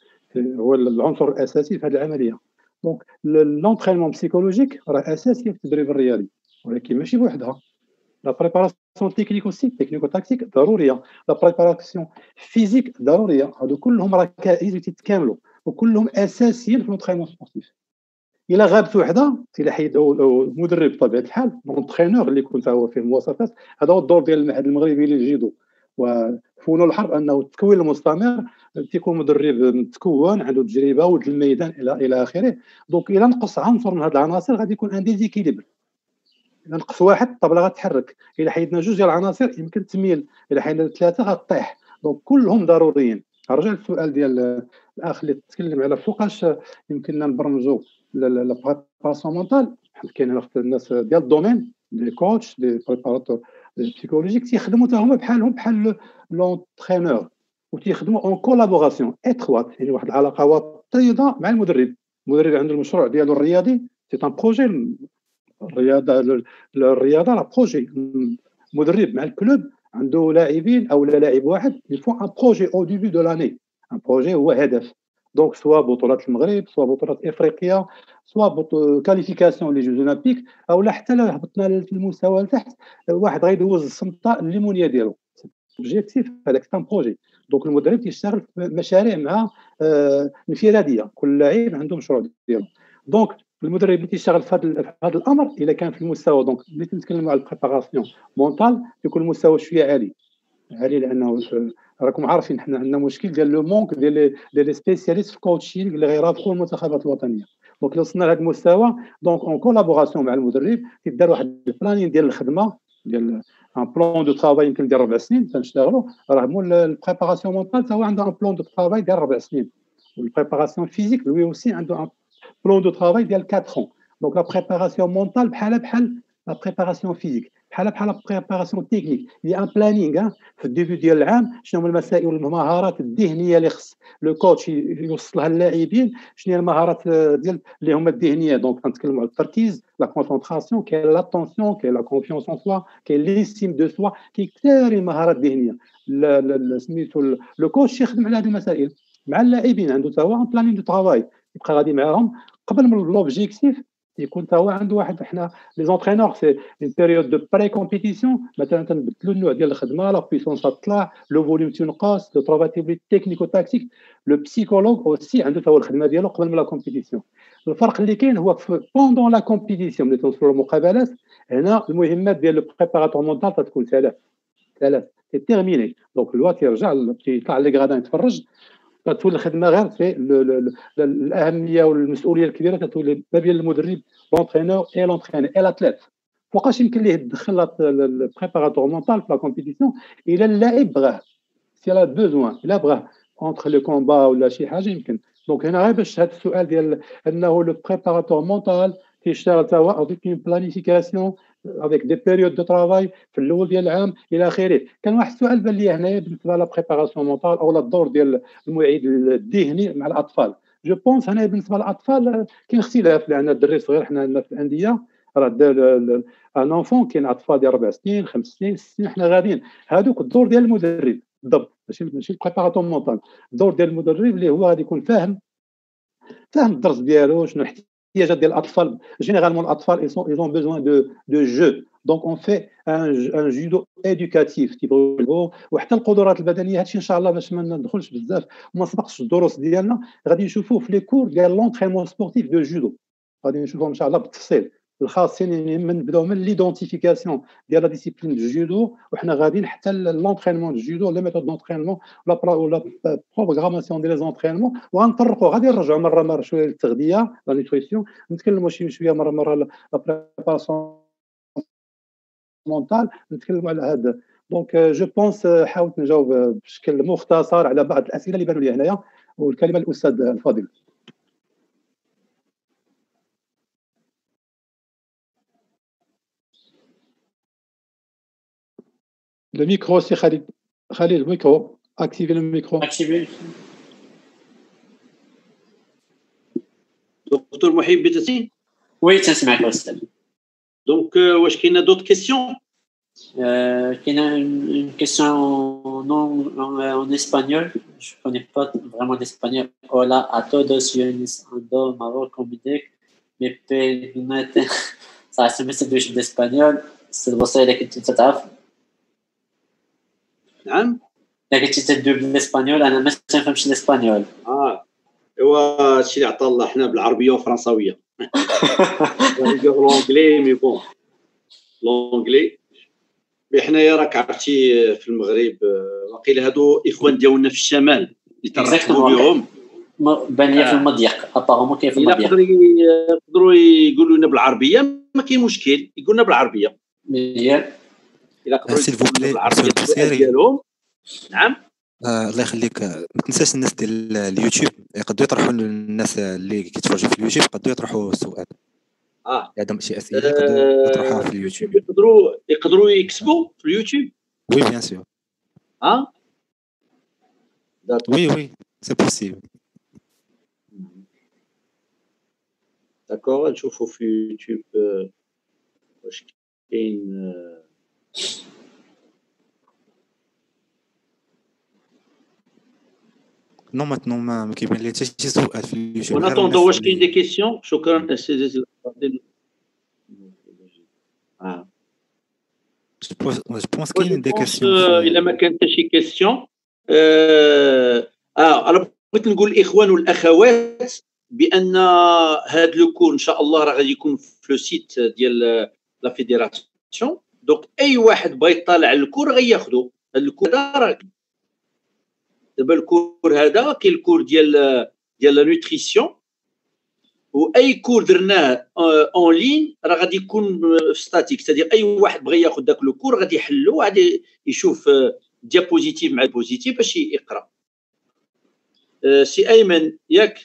هو العنصر الاساسي في هذه العمليه. دونك لونترينمون بسيكولوجيك راه اساسي في التدريب الرياضي، ولكن ماشي بوحدها. لا بريباراسيون تكنيك اوسي، تكنيكو تاكتيك ضروريه. لا بريباراسيون فيزيك ضروريه. هادو كلهم ركائز تتكاملوا وكلهم اساسيين في لونترينمون سبورتيف. الا غابت وحده، الا حيد المدرب بطبيعه الحال لونترينور اللي يكون هو فيه المواصفات، هذا هو الدور ديال المعهد المغربي للجيدو وفنون الحرب، انه التكوين المستمر تيكون مدرب متكون عنده تجربه ود الميدان الى اخره. دونك الا نقص عنصر من هذه العناصر غادي يكون ان ديزيكيليبر. الا نقص واحد الطبله غتحرك، الا حيدنا جوج ديال العناصر يمكن تميل، الا حيدنا ثلاثه غطيح. دونك كلهم ضروريين. نرجع للسؤال ديال الاخ اللي تكلم على فوقاش يمكننا نبرمجوا لا بريباراسيون مونتال. كاين الناس ديال الدومين دي كوتش دي بريباراتور بسيكولوجيك تيخدموا حتى هما بحال لونترينور، وتيخدموا اون كولابوراسيون اتروات، يعني واحد العلاقه وطيده مع المدرب. المدرب عنده المشروع ديالو الرياضي، سي ان بروجي. الرياضه لا بروجي. مدرب مع الكلوب عنده لاعبين او لاعب واحد يفون ان بروجي او ديبي دو لاني. ان بروجي هو هدف. دونك سواء بطولات المغرب، سواء بطولات افريقيا، سواء كاليفيكاسيون لي جوز اولمبيك، او حتى لو هبطنا للمستوى لتحت، واحد غيدوز السمطه الليمونيه ديالو. اوبجيكتيف هذاك سان بروجي. دونك المدرب تيشتغل في مشاريع مع انفراديه، كل لاعب عنده مشروع ديالو. دونك المدرب اللي تيشتغل في هذا الامر الا كان في المستوى، دونك اللي تنتكلموا على البريباراسيون مونطال يكون المستوى شويه عالي، لانه راكم عارفين حنا عندنا مشكل ديال لو مونك ديال لي سبيسياليست في كوتشينغ اللي غيرافقوا المنتخبات الوطنيه. دونك لو وصلنا لهذا المستوى، دونك اون كولابوراسيون مع المدرب تيدار واحد البلانين ديال الخدمه ديال ان بلان دو طرافاي يمكن ديال 4 سنين تنشتغلوا. راه مول البريباراسيون مونطال حتى هو عنده ان بلان دو طرافاي ديال 4 سنين، والبريباراسيون فيزيك لوي اوسي عنده بلان دو طرافاي ديال 4 ans. دونك لا بريباراسيون مونطال بحال لا بريباراسيون فيزيك، بحال لا بريباراسيون تكنيك. هي ان بلانينغ في الديبي ديال العام، شنو هما المسائل والمهارات الذهنيه اللي خص لو كوتش يوصلها للاعبين، شنو هي المهارات ديال اللي هما الذهنيه. دونك كنتكلموا على التركيز، لا كونسونطراسيون، كاين لاتونسيون، كاين لا كونفيونس اون سوا، كاين ليستيم دو سوا، كاين كثير المهارات الذهنيه. سميتو لو كوتش يخدم على هذه المسائل مع اللاعبين، عنده حتى هو ان بلانين دو طرافاي يبقى غادي معاهم قبل من لوبجيكتيف يكون حتى هو عنده واحد. حنا لي زونترينور سي اون بيريود دو بري كومبيتيسيون، مثلا تنبدلوا النوع ديال الخدمه، لا بويسونس تطلع، لو فوليوم تنقص، لو طرافاي تيبلي تكنيكو تاكتيك. لو بسيكولوج اوسي عنده حتى هو الخدمه ديالو قبل من لا كومبيتيسيون. الفرق اللي كاين هو بوندون لا كومبيتيسيون ملي توصلوا للمقابلات، هنا المهمات ديال لو بريباراتور مونتال تكون ثلاث تيرميني. دونك الوقت يرجع يطلع لي غادا يتفرج، تولي الخدمه غير في الاهميه والمسؤوليه الكبيره تولي ما بين المدرب لونترينور اي لونتريني اي لاتليت. فوقاش يمكن ليه يدخل البريباراتور مونتال في لا كومبيتيسيون؟ الى اللاعب بغاه، سي لا بوزوان، الا بغاه اونتر لو كومبا ولا شي حاجه يمكن. دونك هنا غير باش هذا السؤال ديال انه لو بريباراتور مونتال كيشتغل حتى هو افيك اون بلانيفيكاسيون افيك دي بيريود دو طرافاي في الاول ديال العام الى اخره. كان واحد السؤال بان لي هنايا بالنسبه لا بريباراسيون مونتال او الدور ديال المعيد الذهني مع الاطفال. جو بونس هنايا بالنسبه للاطفال كاين اختلاف، لان الدري صغير حنا عندنا في الانديه راه ان اونفون كاين اطفال ديال 4 سنين 5 سنين 6 سنين، حنا غاديين هذوك الدور ديال المدرب بالضبط، ماشي البريباراتور مونتال. الدور ديال المدرب اللي هو غادي يكون فاهم الدرس ديالو، شنو الاحتياجات ديال الاطفال. جينيرالمون الاطفال ils ont besoin de jeu, donc on fait un judo éducatif تيبغيو. وحتى القدرات البدنيه هادشي ان شاء الله باش ما ندخلش بزاف وما سبقش الدروس ديالنا، غادي نشوفوه في لي كور ديال لونترينمون سبورتيف دو جودو، غادي نشوفوهم ان شاء الله بالتفصيل الخاصين من نبداو من ليدونتيفيكاسيون ديال لا ديسيبلين دو جودو، وحنا غاديين حتى لونترينمون دو جودو، لي ميثود دونترينمون ولا بروغراماسيون ديال لي زونترينمون. وغنطرقوا غادي نرجعوا مره شويه للتغذيه لا نيوتريسيون، نتكلموا شويه مره لا بريباراسيون مونتال، نتكلموا على هذا. دونك جو بونس حاولت نجاوب بشكل مختصر على بعض الاسئله اللي بانوا لي هنايا. والكلمه للاستاذ الفاضل. Le micro, c'est Khalid. Khalid, le micro. Activez le micro. Activez. دكتور محب بتسين. Oui, تنسمعك أستاذ. Donc واش كاينه d'autres questions؟ كاينه une question en espagnol. Je connais pas vraiment l'espagnol. Hola a todos, yo ando Marocco Midek. Me permite صراحة سمعت دوش بالاسبانيول. استاذ بصير اذا كنت تعرف. نعم. اذا كنت تدوي بالاسبانيول انا ما تنفهمش الاسبانيول. ايوا هادشي اللي عطا الله حنا بالعربيه والفرنساويه. لونجلي مي بون لونجلي حنايا راك عرفتي في المغرب واقيلا هادو اخوان ديالنا في الشمال اللي ترحبوا بهم بان لي في المضيق ابارامون كاين في المضيق يقدروا يقولوا لنا بالعربيه ما كاين مشكل يقول لنا بالعربيه مزيان الا قدروا يقولوا بالعربيه ديالهم. نعم الله يخليك. ما تنساش الناس ديال اليوتيوب يقدروا يطرحوا للناس اللي كيتفرجوا في اليوتيوب يقدروا يطرحوا السؤال. عندهم شي اسئله يقدروا يطرحوها في اليوتيوب. يقدروا يكسبوا في اليوتيوب. وي بيان سور. وي سي بوسيبل. داكور نشوفوا في يوتيوب واش كاين. نو ماتنو ما كيبان لي حتى شي سؤال في اليوتيوب. وناتوندو واش كاين دي كيسيون. شكرا استاذ الفاضل. جو بونس كاين دي كيسيون. الا ما كان حتى شي كيسيون انا بغيت نقول الاخوان والاخوات بان هذا لو كور ان شاء الله راه غادي يكون في لو سيت ديال لا فيديراسيون. دونك اي واحد بغى يطالع على الكور غياخذو. هذا الكور راه دابا الكور هذا كاين الكور ديال لا نوتريسيون، واي كور درناه اون لين راه غادي يكون ستاتيك، سادير اي واحد بغى ياخذ داك لو كور غادي يحلو غادي يشوف ديابوزيتيف مع البوزيتيف باش يقرا. سي ايمن ياك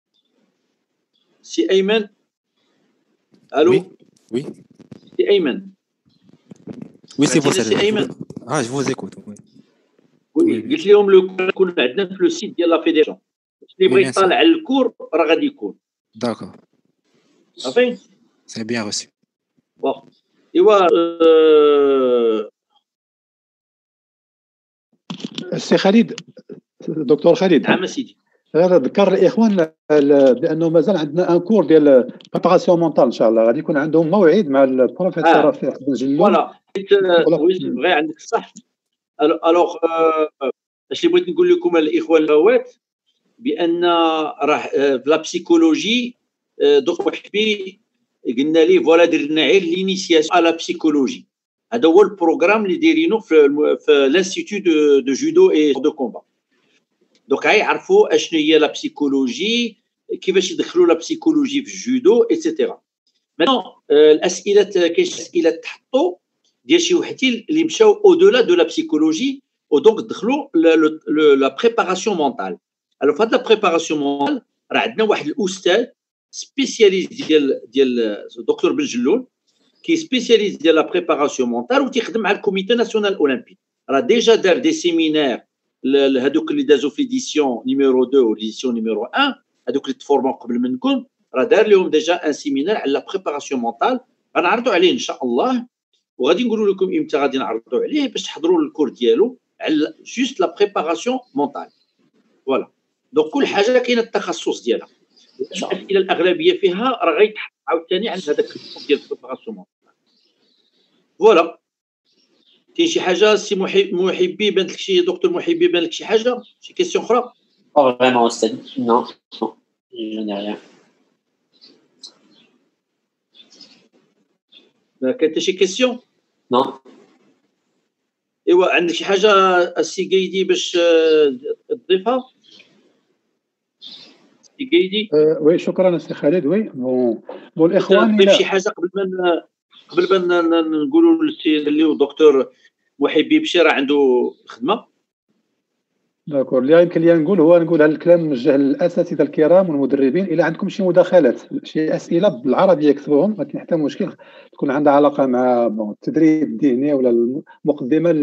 سي ايمن. الو وي سي ايمن. وي سي بوسيبل سي ايمن. جو فوز ايكوت. وي قلت لهم لو كون عندنا في لو سيت ديال لا فيديراسيون اللي بغى يطالع على الكور راه غادي يكون. داكور صافي سي بيان روسي. بون ايوا سي خالد دكتور خالد. نعم سيدي. غير ذكر الاخوان بانه مازال عندنا ان كور ديال بريباراسيون مونتال ان شاء الله، غادي يكون عندهم موعد مع البروفيسور رفيق بن جلول. فوالا وي سي فغي عندك الصح. الوغ اش اللي بغيت نقول لكم الاخوان الاخوات بان راه في لا بسيكولوجي دكتور محبي قلنا ليه فوالا درنا غير لينيسياسيون على بسيكولوجي. هذا هو البروغرام اللي دايرينو في لانستيتو دو جودو اي دو كومبا. دونك غيعرفوا اشنو هي لا بسيكولوجي، كيفاش يدخلوا لا بسيكولوجي في الجودو ايتترا. مانون الاسئله كاين اسئله تحطوا ديال شي وحدين اللي مشاو او دولا دو لا بسيكولوجي ودونك دخلوا لا بريباراسيون مونتال. الو فهاد لا بريباراسيون مونتال راه عندنا واحد الاستاذ سبيسياليست ديال دكتور بن جلول كي سبيسياليست ديال لا بريباراسيون مونتال وتيخدم مع الكوميتي ناسيونال اولمبي. راه ديجا دار دي سيمينار هذوك اللي دازو في ليديسيون نيميرو 2 و ليديسيون نيميرو 1 هذوك اللي تفورمو قبل منكم راه دار لهم ديجا ان سيمينار على لا بريباراسيون مونتال. غنعرضوا عليه ان شاء الله وغادي نقولوا لكم امتى غادي نعرضوا عليه باش تحضروا الكور ديالو على جوست لا بريباراسيون مونتال. فوالا دونك كل حاجه كاينه التخصص ديالها. الاسئله الاغلبيه فيها راه غيتحط عاوتاني عند هذاك الكور ديال البريباراسيون مونتال. فوالا كاين شي حاجه سي محبي بان لك شي دكتور محبي بان لك شي حاجه شي كيسيون اخرى؟ فريمون استاذ نو جو ني ريان. ما كاين حتى شي كيسيون؟ نو. ايوا عندك شي حاجه السي قايدي باش تضيفها؟ السي قايدي وي شكرا السي خالد. وي بون الاخوان تضيف شي حاجه قبل ما نقولوا للسي اللي هو دكتور محبي بشي راه عنده خدمه. داكور اللي يمكن لي نقول هذا الكلام موجه للاساتذه الكرام والمدربين. الى عندكم شي مداخلات شي اسئله بالعربيه اكتبوهم ما كاين حتى مشكل تكون عندها علاقه مع التدريب الذهني ولا المقدمه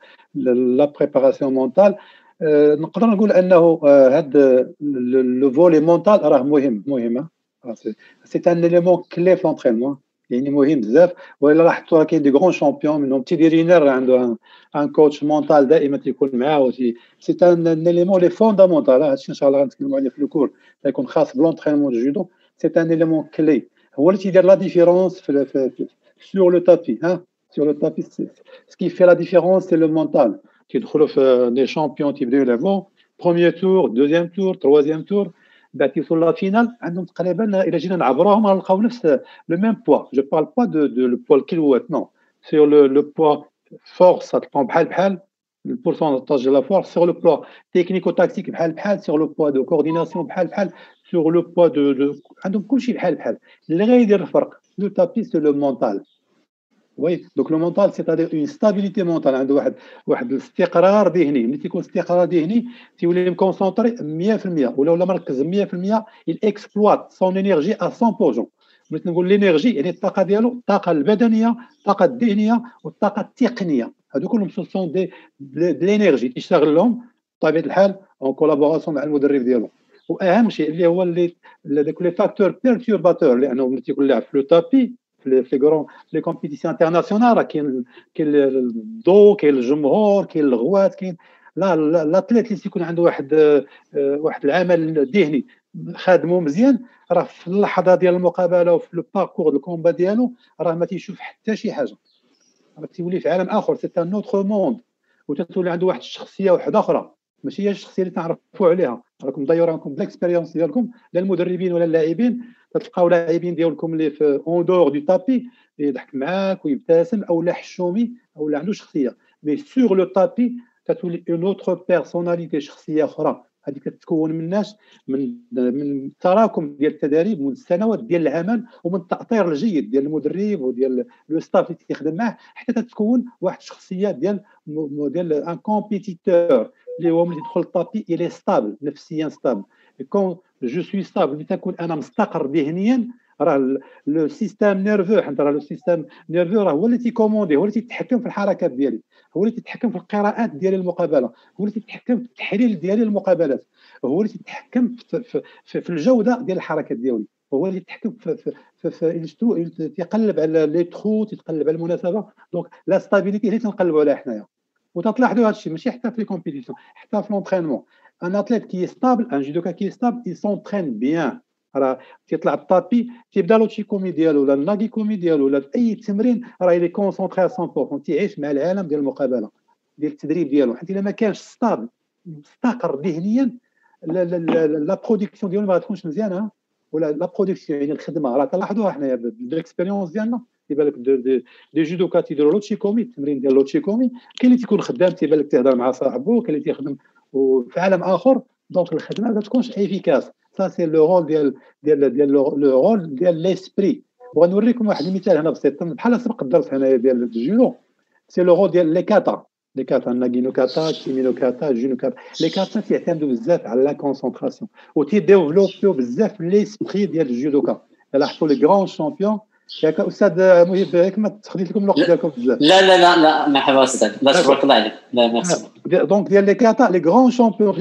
لا بريباراسيون مونتال. نقدر نقول انه هذا لو فولي مونتال راه مهمه. سي ان اليمون كلي في لونترينمون يعني مهم بزاف. ولا لاحظتوا كاين دي غران شامبيون منهم تيدي رينر عنده ان كوتش مونتال دائما تيكون معاه. سي ان اليمون لي فوندامونتال. هادشي ان شاء الله غنتكلموا عليه في الكور يكون خاص بلونترينمون دو جودو. سي ان اليمون كلي هو اللي تيدير لا ديفيرونس سور لو تابي. سور لو تابي سكي في لا ديفيرونس سي لو مونتال. تيدخلوا في دي شامبيون تيبداو يلعبوا بروميير تور دوزيام تور تروازيام تور بعد كيوصلوا لا فينال عندهم تقريبا الى جينا نعبروهم غنلقاو نفس لو ميم بوا. جو بارل با دو لو بوا الكيلوات نو سور لو بوا فورس تلقاو بحال البورسونتاج ديال لا فورس سور لو بوا تكنيكو تاكتيك بحال سور لو بوا دو كورديناسيون بحال سور لو بوا دو عندهم كلشي بحال اللي غيدير الفرق لو تابي سو لو مونتال. وي دونك لو مونتال سيتادير اون ستابيليتي مونتال عنده واحد الاستقرار ذهني. ملي تيكون استقرار ذهني تيولي مكونسونطري 100% ولا مركز 100% الاكسبلوات سون انرجي ا 100%. بغيت نقول لينيرجي يعني الطاقه ديالو الطاقه البدنيه الطاقه الذهنيه والطاقه التقنيه هادو كلهم سون دي لينيرجي تيشتغل لهم بطبيعه الحال اون كولابوراسيون مع المدرب ديالو. واهم شيء اللي هو اللي داك لي فاكتور بيرتورباتور لانه ملي تيكون لاعب في لو تابي في لي كومبيتيسيون انترناسيونال راه كاين الضوء كاين الجمهور كاين الغوات كاين الاتليت اللي تيكون عنده واحد العمل الذهني خادمو مزيان راه في اللحظه ديال المقابله وفي لو باركور دو الكومبا ديالو راه ما تيشوف حتى شي حاجه. راه تيولي في عالم اخر سي ان اوتر موند وتتولي عنده واحد الشخصيه واحده اخرى ماشي هي الشخصيه اللي تعرفوا عليها. راكم ضيعوا راكم بالاكسبيريونس ديالكم لا المدربين ولا اللاعبين تلقاو لاعبين ديالكم اللي في اون دور دو تابي يضحك معاك ويبتسم او لا حشومي او لا عنده شخصيه. مي سور لو تابي تتولي اون اوتر بيرسوناليتي شخصيه اخرى. هذه كتكون من الناس من التراكم ديال التدريب من السنوات ديال العمل ومن التاطير الجيد ديال المدرب وديال لو ستاف اللي تيخدم معاه حتى تتكون واحد الشخصيه ديال ان كومبيتيتور اللي هو ملي يدخل الطابي الى ستابل نفسيا ستابل. كون جو سوي ستابل ملي تكون انا مستقر ذهنيا راه لو سيستيم نيرفو حيت راه لو سيستيم نيرفو راه هو اللي تيكوموندي هو اللي تيتحكم في الحركات ديالي هو اللي تيتحكم في القراءات ديال المقابله هو اللي تيتحكم في التحليل ديال المقابلات هو اللي تيتحكم في الجوده ديال الحركات ديالي هو اللي يتحكم في تيقلب على لي ترو تيقلب على المناسبه. دونك لا ستابيليتي اللي تنقلبوا عليها حنايا وتلاحظوا هذا الشيء ماشي حتى في لي كومبيتيسيون حتى في لونترينمون. un athlète qui est stable, un judoka qui est stable, il s'entraîne bien. راه تيطلع الطابي تيبدا لوتشيكومي ديالو ولا الناغيكومي ديالو ولا اي تمرين راه يلي كونسونطري 100% تيعيش مع العالم ديال المقابله ديال التدريب ديالو. حيت الا ما كانش ستابل مستقر ذهنيا لا برودكسيون ديالو ما غتكونش مزيانه. ولا لا برودكسيون يعني الخدمه راه تلاحظوها حنايا بالاكسبيريونس ديالنا. يبان لك دي جودوكا تيديروا لوتشيكومي التمرين ديال لوتشيكومي، كاين اللي تيكون خدام تيبان لك تيهضر مع صاحبو، كاين اللي تيخدم وفي عالم اخر. دونك الخدمه ما تكونش افيكاس. Ça c'est le rôle le rôle de l'esprit. ونوريكم واحد المثال هنا بسيط بحال سبق الدرس هنايا ديال الجودو. سي لو رول ديال لي كاتا ناغينو كاتا كيمينو كاتا جينو كاتا. لي كاتا تيعتمدوا بزاف على لا كونسونطراسيون وتيديفلوبيو بزاف ليسبري ديال الجودوكا. لاحظوا لي غران شامبيون ياك استاذ مهيب هيك ما تخديت لكم الوقت ديالكم بزاف. لا مرحبا استاذ، لا تبارك الله عليك. لا ميرسي. دونك ديال لي كاتا لي غران شامبيون